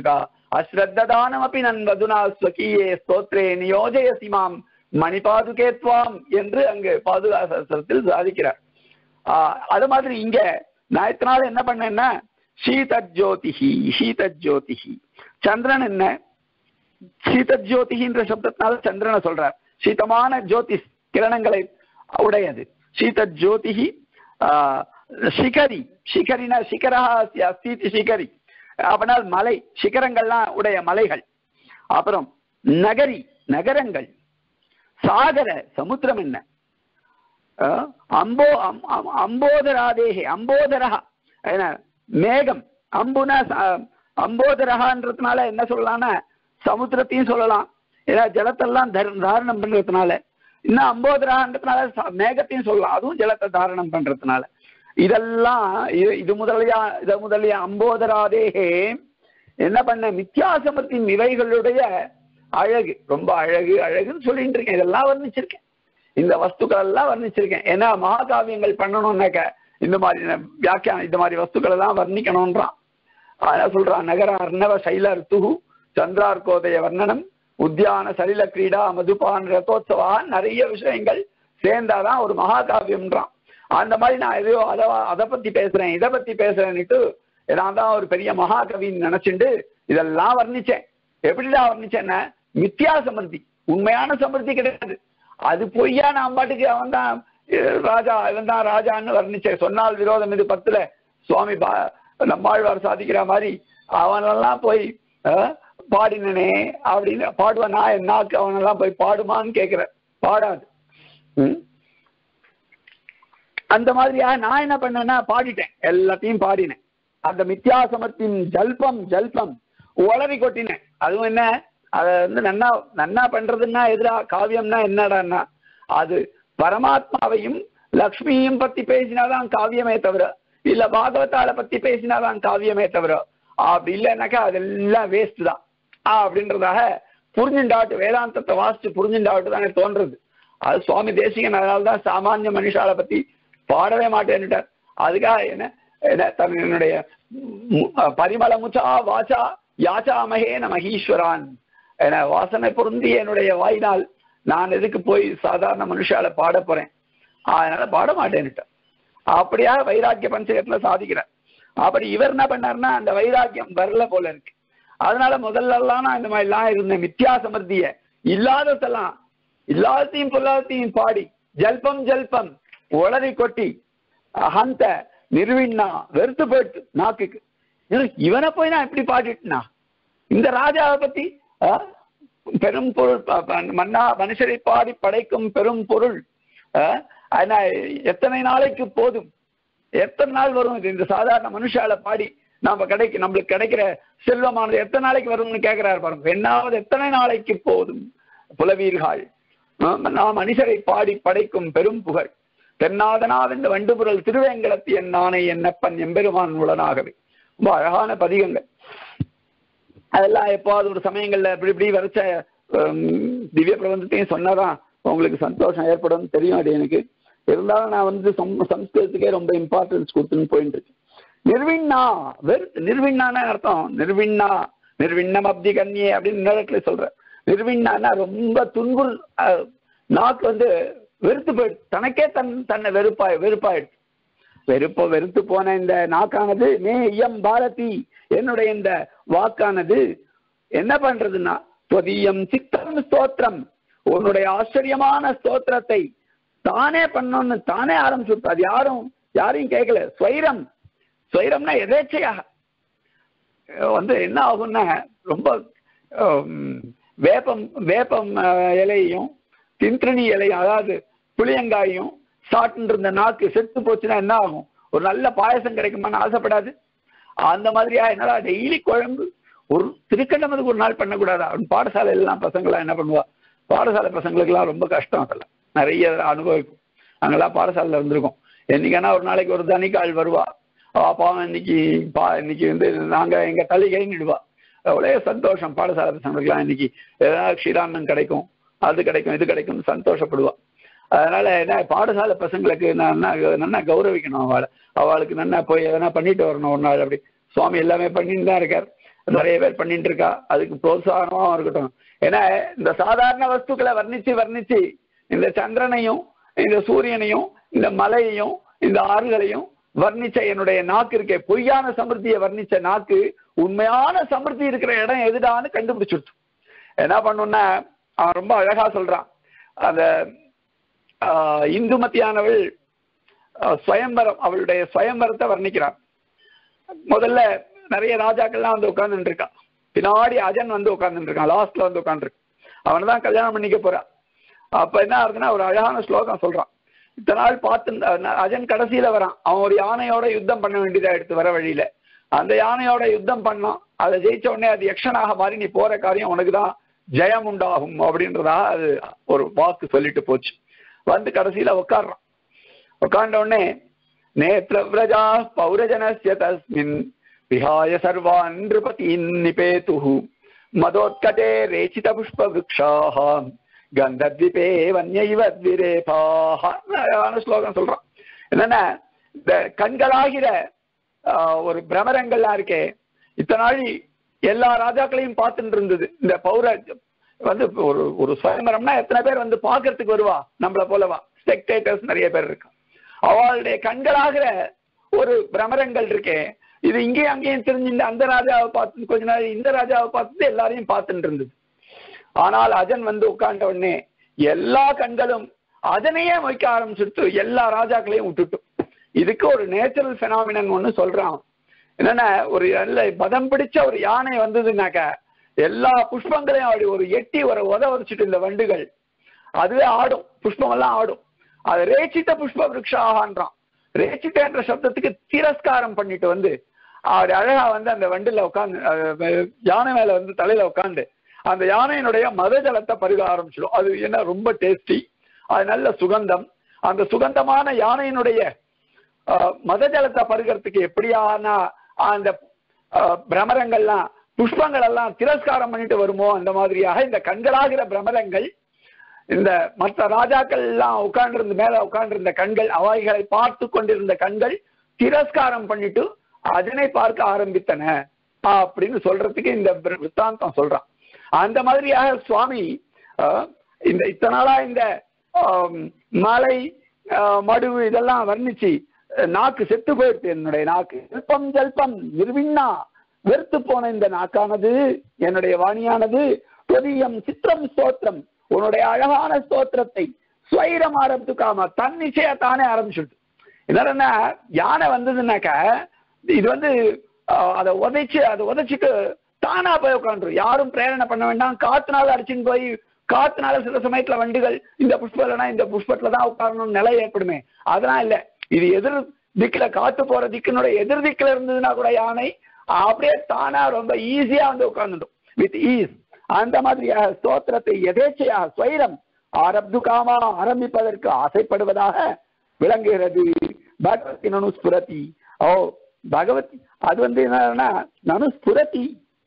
[SPEAKER 1] அஸ்ரத்ததானம் அப்படி நன் வதுனா ஸ்வகீயே ஸ்தோத்ரே நியோஜயசி மாம் மணிபாதுகேத்வாம் என்று அங்கு பாதுகா சாஸ்திரத்தில் சாதிக்கிறார். ஆஹ் அது மாதிரி இங்க நான் இத்தனால என்ன பண்ணேன்னா சீதஜோதிஹி சீதஜோதிஹி சந்திரன் என்ன சீதஜோதிகின்ற சப்தத்தினால சந்திரனை சொல்றார். சீதமான ஜோதிஷ் கிரணங்களை உடையது சீதஜோதிஹி. ஆஹ் சிகரி சிகரினா சிகரா அஸ்தி சிகரி அப்படினால் மலை சிகரங்கள்லாம் உடைய மலைகள். அப்புறம் நகரி நகரங்கள். சாகர சமுத்திரம் என்ன அம்போ அம்போதராதேகே அம்போதரா என்ன மேகம் அம்புனா அம்போதரகான்றதுனால என்ன சொல்லலாம்னா சமுத்திரத்தையும் சொல்லலாம். ஏன்னா ஜலத்தெல்லாம் தாரணம் பண்றதுனால இன்னும் அம்போதரகான்றதுனால மேகத்தையும் சொல்லலாம். அதுவும் ஜலத்தை தாரணம் பண்றதுனால இதெல்லாம் இது முதலியா இத முதலிய அம்போதராதேகே என்ன பண்ண மித்யாசமத்தின் இவைகளுடைய அழகு ரொம்ப அழகு அழகுன்னு சொல்லிட்டு இருக்கேன். இதெல்லாம் வர்ணிச்சிருக்கேன். இந்த வஸ்துக்கள் எல்லாம் வர்ணிச்சிருக்கேன். ஏன்னா மகாகாவியங்கள் பண்ணணும்னாக்க இந்த மாதிரி வியாக்கியானம் இந்த மாதிரி வஸ்துக்கள் எல்லாம் வர்ணிக்கணும்ன்றான். அதான் சொல்றான் நகர அர்ணவ சைல ருத்துகு சந்திரார்கோதய வர்ணனம் உத்தியான சலில கிரீடா மதுபான் ரதோத்சவான் நிறைய விஷயங்கள் சேர்ந்தாதான் ஒரு மகாகாவியம்ன்றான். அந்த மாதிரி நான் எதையோ அதை அதை பத்தி பேசுறேன் இதை பத்தி பேசுறேன்னுட்டு நான் தான் ஒரு பெரிய மகாகவின்னு நினைச்சுட்டு இதெல்லாம் வர்ணிச்சேன். எப்படிதான் வர்ணிச்சேன்னா மித்யா சமிருத்தி உண்மையான சமிருத்தி கிடையாது. அது பொய்யா நான் பாட்டுக்கு அவன் தான் ராஜா இவன் தான் ராஜான்னு வர்ணிச்சேன். சொன்னால் விரோதம் இது பத்துல சுவாமி பா நம்மாழ்வார் சாதிக்கிற மாதிரி அவனெல்லாம் போய் பாடினனே அப்படின்னு பாடுவானா என்னாக்கு அவனெல்லாம் போய் பாடுமான்னு கேட்கிற பாடாது. உம் அந்த மாதிரியா நான் என்ன பண்ணேன்னா பாடிட்டேன் எல்லாத்தையும் பாடினேன். அந்த மித்யாசமத்தின் ஜல்பம் ஜல்பம் உளறி கொட்டினேன். அதுவும் என்ன அதை வந்து நன்னா நன்னா பண்றதுன்னா எதிரா காவியம்னா என்னடான்னா அது பரமாத்மாவையும் லக்ஷ்மியும் பத்தி பேசினாதான் காவியமே தவிர இல்ல பாகவதால பத்தி பேசினாதான் காவியமே தவிர அப்படி இல்லைன்னாக்கா அதெல்லாம் வேஸ்ட் தான் அப்படின்றதாக புரிஞ்சுண்டாட்டு வேதாந்தத்தை வாசிச்சு புரிஞ்சுண்டாட்டு தானே தோன்றது. அது சுவாமி தேசிகன் அதனால்தான் சாமானிய மனுஷால பத்தி பாடவே மாட்டேன்னுட்டார். அதுக்காக என்ன என்ன தன்னுடைய பரிமள முச்சா வாச்சா யாச்சாமகே நமகீஸ்வரான் என வாசனை பொருந்தி என்னுடைய வாயினால் நான் எதுக்கு போய் சாதாரண மனுஷால பாட போறேன் அதனால பாட மாட்டேன்னுட்டார். அப்படியா வைராக்கிய பஞ்சகத்துல சாதிக்கிறார். அப்படி இவர் என்ன பண்ணாருன்னா அந்த வைராக்கியம் வரல போல இருக்கு. அதனால முதல்ல எல்லாம் நான் இந்த மாதிரி எல்லாம் இருந்தேன் மித்யா சமர்த்திய இல்லாததெல்லாம் இல்லாதத்தையும் பொல்லாதத்தையும் பாடி ஜல்பம் ஜல்பம் உளறி கொட்டி அஹந்த நிர்விண்ணா வெறுத்து போயிட்டு நாக்குக்கு இவனை போய் நான் எப்படி பாடிட்டுனா இந்த ராஜாவை பத்தி பெரும் பொருள் மன்னா மனுஷரை பாடி படைக்கும் பெரும் பொருள் எத்தனை நாளைக்கு போதும் எத்தனை நாள் வரும் இது இந்த சாதாரண மனுஷால பாடி நாம கிடைக்க நம்மளுக்கு கிடைக்கிற செல்வமானது எத்தனை நாளைக்கு வரும்னு கேட்கிறாரு பாருங்க. என்னாவது எத்தனை நாளைக்கு போதும் புலவீர்கள் நான் மனுஷரை பாடி படைக்கும் பெரும் புகழ் தென்னாதனாவென்ற இந்த வண்டுபுரல் திருவேங்கடத்தி என் நானை என்னப்பன் எம்பெருமான் உடனாகவே ரொம்ப அழகான பதிகங்கள். அதெல்லாம் எப்பாவது ஒரு சமயங்கள்ல இப்படி இப்படி வரைச்ச திவ்ய பிரபந்தத்தையும் சொன்னாதான் உங்களுக்கு சந்தோஷம் ஏற்படும் தெரியும். அது எனக்கு இருந்தாலும் நான் வந்து சம்ஸ்கிருதத்துக்கே ரொம்ப இம்பார்ட்டன்ஸ் கொடுத்துன்னு போயிட்டு இருக்கேன். நிர்விண்ணா வெறு நிர்விண்ணான அர்த்தம் நிர்விண்ணா நிர்விண்ணம் அப்தி கன்னியே அப்படின்னு நேரத்துல சொல்றேன். நிர்விண்ணான்னா ரொம்ப துன்புறு நாக்கு வந்து வெறுத்து போயிடுச்சு தனக்கே தன் தன்னை வெறுப்பாய் வெறுப்பாயிடுச்சு. வெறுப்ப வெறுத்து போன இந்த நாக்கானது மே ஐயம் பாரதி என்னுடைய இந்த வாக்கானது என்ன பண்றதுன்னா தொதியம் சித்தம் ஸ்தோத்திரம் உன்னுடைய ஆச்சரியமான ஸ்தோத்திரத்தை தானே பண்ணணும்னு தானே ஆரம்பிச்சு அது யாரும் யாரையும் கேட்கல. ஸ்வைரம் ஸ்வைரம்னா எதேச்சையாக வந்து என்ன ஆகும்னா ரொம்ப வேப்பம் வேப்பம் இலையும் தின்திரணி இலையும் அதாவது புளியங்காயும் சாப்பிட்டு இருந்த நாக்கு செத்து போச்சுன்னா என்ன ஆகும்? ஒரு நல்ல பாயசம் கிடைக்குமான்னு ஆசைப்படாது. அந்த மாதிரியா என்னடா டெய்லி குழம்பு ஒரு திருக்கண்டமதுக்கு ஒரு நாள் பண்ணக்கூடாதா அப்படின்னு பாடசாலை எல்லாம் பசங்களாம் என்ன பண்ணுவா பாடசாலை பசங்களுக்கெல்லாம் ரொம்ப கஷ்டம். அதெல்லாம் நிறைய அனுபவிக்கும். அங்கெல்லாம் பாடசாலையில் இருந்திருக்கோம். என்னைக்கானா ஒரு நாளைக்கு ஒரு தனிக்காள் வருவா பாவம் இன்னைக்கு பா இன்னைக்கு வந்து நாங்க எங்க தள்ளி கைங்கிடுவா. அவ்வளோ சந்தோஷம் பாடசாலை பசங்களுக்கெல்லாம் இன்னைக்கு ஏதாவது க்ஷீரான்னம் கிடைக்கும் அது கிடைக்கும் இது கிடைக்கும்னு சந்தோஷப்படுவா. அதனால என்ன பாடசாலை பசங்களுக்கு நான் நல்லா கௌரவிக்கணும். அவளை அவளுக்கு நல்லா போய் எதனா பண்ணிட்டு வரணும் ஒரு நாள். அப்படி சுவாமி எல்லாமே பண்ணிட்டு தான் இருக்கார். நிறைய பேர் பண்ணிட்டு இருக்கா. அதுக்கு புரோத்சாகனமாகவும் இருக்கட்டும். ஏன்னா இந்த சாதாரண வஸ்துக்களை வர்ணிச்சு வர்ணிச்சு இந்த சந்திரனையும் இந்த சூரியனையும் இந்த மலையையும் இந்த ஆறுகளையும் வர்ணிச்ச என்னுடைய நாக்கு இருக்கே, பொய்யான சமிருத்தியை வர்ணிச்ச நாக்கு உண்மையான சமிருத்தி இருக்கிற இடம் எதுடான்னு கண்டுபிடிச்சுடுச்சு. என்ன பண்ணுன்னா அவன் ரொம்ப அழகா சொல்றான். அந்த ஆஹ் இந்துமதியானவள் ஸ்வயம்பரம், அவளுடைய ஸ்வயம்பரத்தை வர்ணிக்கிறான். முதல்ல நிறைய ராஜாக்கள்லாம் வந்து உட்கார்ந்துட்டு இருக்கான். பின்னாடி அஜன் வந்து உட்கார்ந்துட்டு இருக்கான், லாஸ்ட்ல வந்து உட்காந்துருக்கு. அவனை தான் கல்யாணம் பண்ணிக்க போறான். அப்ப என்ன ஆகுதுன்னா ஒரு அழகான ஸ்லோகம் சொல்றான். இத்தனை நாள் பார்த்து அஜன் கடைசியில வரான். அவன் ஒரு யானையோட யுத்தம் பண்ண வேண்டியதா எடுத்து வர வழியில அந்த யானையோட யுத்தம் பண்ணான். அதை ஜெயிச்ச உடனே அது யக்ஷனாக மாறி நீ போற காரியம் உனக்கு தான் ஜெயம் உண்டாகும் அப்படின்றதாக அது ஒரு வாக்கு சொல்லிட்டு போச்சு. வந்து கடைசியில உட்காடுறான். உட்கார்ந்த உடனே நேத்ரவ்ரஜா பௌரஜனஸ்ய தஸ்மின் விஹாய சர்வான் நிருபதீன் நிபேதுஹு மதோத்கடே ரேசித புஷ்ப விருக்ஷாஹ கந்தத்விபே வன்யைவத்விரேபாஹ ஸ்லோகம் சொல்றான். என்னன்னா இந்த கண்களாகிற ஒரு பிரமரங்கள்லாம் இருக்கே, இத்தனை நாள் எல்லா ராஜாக்களையும் பார்த்துட்டு இருந்தது. இந்த பௌர வந்து ஒரு ஒரு சுயம்பரம்னா எத்தனை பேர் வந்து பார்க்கறதுக்கு வருவா, நம்மள போலவா ஸ்பெக்டேட்டர்ஸ் நிறைய பேர் இருக்கா. அவளுடைய கண்களாகிற ஒரு பிரமரங்கள் இருக்கே, இது இங்கேயும் அங்கேயும் தெரிஞ்சு அந்த ராஜாவை பார்த்து கொஞ்ச நாள் இந்த ராஜாவை பார்த்துட்டு எல்லாரையும் பார்த்துட்டு இருந்தது. ஆனால் அஜன் வந்து உட்கார்ந்த உடனே எல்லா கண்களும் அதனையே வைக்க ஆரம்பிச்சுட்டு எல்லா ராஜாக்களையும் விட்டுட்டு. இதுக்கு ஒரு நேச்சுரல் பெனாமினன் ஒண்ணு சொல்றான். என்னன்னா ஒரு பதம் பிடிச்ச ஒரு யானை வந்ததுன்னாக்க எல்லா புஷ்பங்களையும் அப்படி ஒரு எட்டி ஒரு உத வச்சுட்டு இந்த வண்டுகள் அதுவே ஆடும், புஷ்பம் எல்லாம் ஆடும். அது ரேச்சித்த புஷ்ப விருக்ஷாகான்றான். ரேச்சித்த என்ற சப்தத்துக்கு திரஸ்காரம் பண்ணிட்டு வந்து அப்படி அழகா வந்து அந்த வண்டில உட்காந்து யானை மேல வந்து தலையில உட்காந்து அந்த யானையினுடைய மத ஜலத்தை பருக ஆரம்பிச்சிடும். அது என்ன ரொம்ப டேஸ்டி, அது நல்ல சுகந்தம். அந்த சுகந்தமான யானையினுடைய மத ஜலத்தை பருகிறதுக்கு எப்படியானா அந்த பிரமரங்கள்லாம் புஷ்பங்கள் எல்லாம் திரஸ்காரம் பண்ணிட்டு வருமோ அந்த மாதிரியாக இந்த கண்களாகிற பிரமரங்கள் இந்த மற்ற ராஜாக்கள் எல்லாம் உட்கார்ந்து மேல உட்கார்ந்திருந்த கண்கள், அவைகளை பார்த்து கொண்டிருந்த கண்கள் திரஸ்காரம் பண்ணிட்டு அதனை பார்க்க ஆரம்பித்தன அப்படின்னு சொல்றதுக்கு இந்த வித்தாந்தம் சொல்றான். அந்த மாதிரியாக சுவாமி இந்த இத்தனை நாளா இந்த மலை மடுவு இதெல்லாம் வர்ணிச்சு நாக்கு செத்து போயிடுச்சு. என்னுடைய நாக்கு ஜல்பம் ஜல்பம் நிர்விண்ணா வெறுத்து போன இந்த நாக்கானது, என்னுடைய வாணியானது தொதியம் சித்திரம் ஸ்தோத்திரம், உன்னுடைய அழகான ஸ்தோத்திரத்தை ஸ்வைரம் ஆரம்பித்துக்காம தன்னிச்சைய தானே ஆரம்பிச்சுட்டு. என்னன்னா யானை வந்ததுன்னாக்க இது வந்து அதை உதைச்சு அதை உதைச்சிட்டு தானா போய் உட்காந்துரும். யாரும் பிரேரணை பண்ண வேண்டாம். காத்துனால அடிச்சுன்னு போய் காத்துனால சில சமயத்துல வண்டிகள் இந்த புஷ்பம் இல்லைன்னா இந்த புஷ்பத்துல தான் உட்காரணும்னு நிலை ஏற்படுமே, அதெல்லாம் இல்லை. இது எதிர் திக்குல காத்து போற திக்கினுடைய எதிர் திக்குல இருந்ததுன்னா கூட யானை அப்படியே தானா ரொம்ப ஈஸியா வந்து உட்கார்ந்துடும் வித் ஈஸ். அந்த மாதிரியாக ஸ்தோத்திரத்தை எதேச்சையாக ஸ்வைரம் ஆரப்துகாமா ஆரம்பிப்பதற்கு ஆசைப்படுவதாக விளங்குகிறது. பகவதி நனுஸ்புரதி, ஓ பகவதி அது வந்து என்னன்னா நனுஸ்புரதி,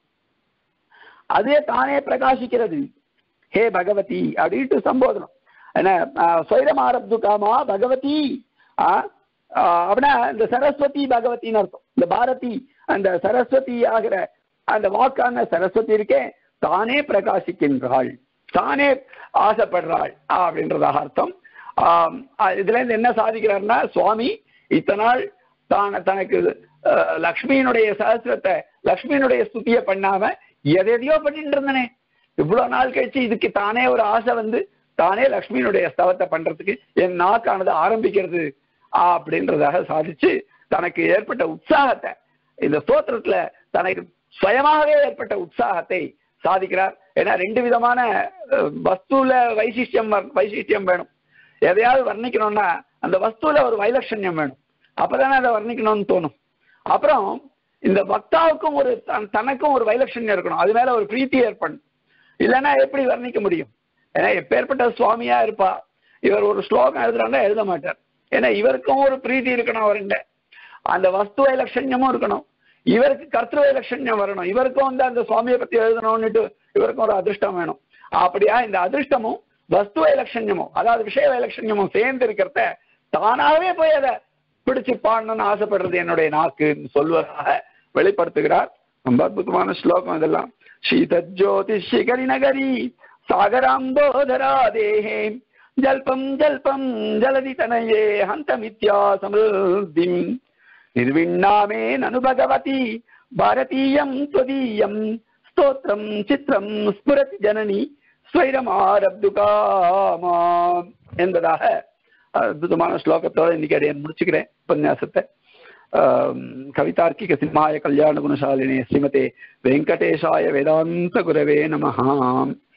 [SPEAKER 1] அதே தானே பிரகாசிக்கிறது. ஹே பகவதி அப்படின்ட்டு சம்போதனம். என்ன ஸ்வைரம் ஆரப்துகாமா பகவதி அப்படின்னா இந்த சரஸ்வதி பகவத்தின்னு அர்த்தம். இந்த பாரதி அந்த சரஸ்வதி ஆகிற அந்த வாக்கான சரஸ்வதி இருக்கே தானே பிரகாசிக்கின்றாள், தானே ஆசைப்படுறாள் அப்படின்றதாக அர்த்தம். ஆஹ் இதுல இருந்து என்ன சாதிக்கிறார்னா சுவாமி இத்தனை நாள் தான் தனக்கு லக்ஷ்மியினுடைய சகஸ்ரத்தை லக்ஷ்மியினுடைய ஸ்துதியை பண்ணாம எதையோ பண்ணிட்டு இருந்தனே, இவ்வளவு நாள் கழிச்சு இதுக்கு தானே ஒரு ஆசை வந்து தானே லக்ஷ்மியினுடைய ஸ்தவத்தை பண்றதுக்கு என் நாக்கானது ஆரம்பிக்கிறது அப்படின்றதாக சாதிச்சு தனக்கு ஏற்பட்ட உற்சாகத்தை இந்த ஸ்தோத்திரத்துல தனக்கு சுயமாகவே ஏற்பட்ட உற்சாகத்தை சாதிக்கிறார். ஏன்னா ரெண்டு விதமான வஸ்துல வைசிஷ்டியம் வைசிஷ்டியம் வேணும். எதையாவது வர்ணிக்கணும்னா அந்த வஸ்துல ஒரு வைலட்சண்யம் வேணும், அப்பதானே அதை வர்ணிக்கணும்னு தோணும். அப்புறம் இந்த பக்தாவுக்கும் ஒரு தனக்கும் ஒரு வைலட்சண்யம் இருக்கணும், அது மேல ஒரு பிரீத்தி ஏற்படும். இல்லைன்னா எப்படி வர்ணிக்க முடியும்? ஏன்னா எப்பேற்பட்ட சுவாமியா இருப்பா, இவர் ஒரு ஸ்லோகம் எழுதுறாங்க எழுத மாட்டார். ஏன்னா இவருக்கும் ஒரு பிரீத்தி இருக்கணும், அவருண்ட அந்த வஸ்து வைலட்சண்யமும் இருக்கணும், இவருக்கு கர்த்திரு வைலட்சண்யம் வரணும், இவருக்கும் வந்து அந்த சுவாமியை பத்தி எழுதணும்னுட்டு இவருக்கும் ஒரு அதிர்ஷ்டம் வேணும். அப்படியா இந்த அதிர்ஷ்டமும் வஸ்து வைலட்சண்யமும் அதாவது விஷய வைலட்சண்யமும் சேர்ந்து இருக்கிறத தானாகவே போய் அதை பிடிச்சு பாடணும்னு ஆசைப்படுறது என்னுடைய நாக்குன்னு சொல்வதாக வெளிப்படுத்துகிறார். ரொம்ப அற்புதமான ஸ்லோகம் இதெல்லாம். சீதஜோதி சிகரி நகரி சாகராம்போதரா தேஹே ஜல்பம் ஜல்பம் ஜலதி தனயே ஹந்தமித்யா சமிருத்திம் நிர்விண்ணாமே நனு பகவதி பாரதீயம் त्वदीयं ஸ்தோத்ரம் சித்ரம் ஸ்புரதி ஜனனி ஸ்வைரமாரப்துகாமா என்பதாக அற்புதமான ஸ்லோகத்தோட இன்னைக்கு அடைய முடிச்சுக்கிறேன் உபன்யாசத்தை. கவிதார்க்கிக சிம்மாய கல்யாண குணசாலினே ஸ்ரீமதே வெங்கடேஷாய வேதாந்த குரவே நமஹ.